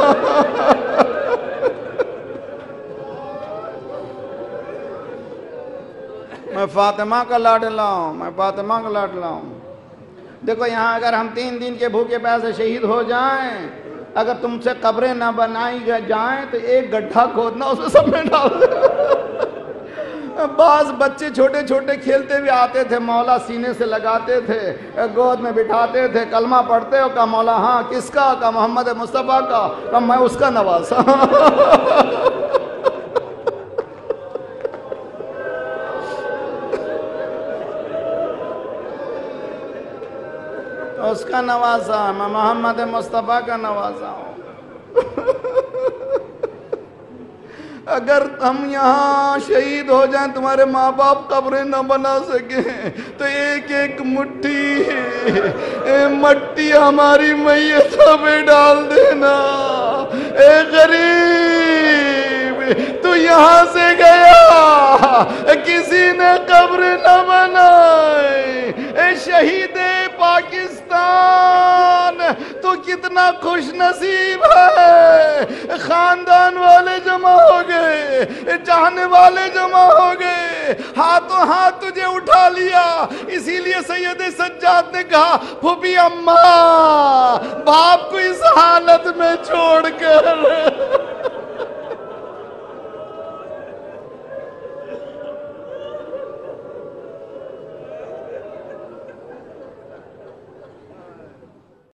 میں فاطمہ کا لاڈلا ہوں، میں فاطمہ کا لاڈلا ہوں۔ دیکھو یہاں اگر ہم تین دن کے بھوکے پیاسے شہید ہو جائیں، اگر تم سے قبریں نہ بنائی جائیں تو ایک گڈھا کھودنا، اس میں سب میں ڈال دے۔ بعض بچے چھوٹے چھوٹے کھیلتے بھی آتے تھے، مولا سینے سے لگاتے تھے، گود میں بٹھاتے تھے، کلمہ پڑھتے ہو؟ کہا مولا ہاں۔ کس کا؟ کہا محمد مصطفیٰ کا۔ کہا میں اس کا نواسا۔ اس کا نوازا، میں محمد مصطفیٰ کا نوازا ہوں۔ اگر ہم یہاں شہید ہو جائیں، تمہارے ماں باپ قبریں نہ بنا سکیں، تو ایک ایک مٹھی مٹی ہماری میتوں پہ ڈال دینا۔ اے غریب تو یہاں سے گیا، کسی نے قبر نہ بنائے۔ اے شہید پاکستان تو کتنا خوش نصیب ہے، خاندان والے جمع ہو گئے، چاہنے والے جمع ہو گئے، ہاتھوں ہاتھ تجھے اٹھا لیا۔ اسی لیے سید سجاد نے کہا پھوپھی اماں باپ کو اس حالت میں چھوڑ کر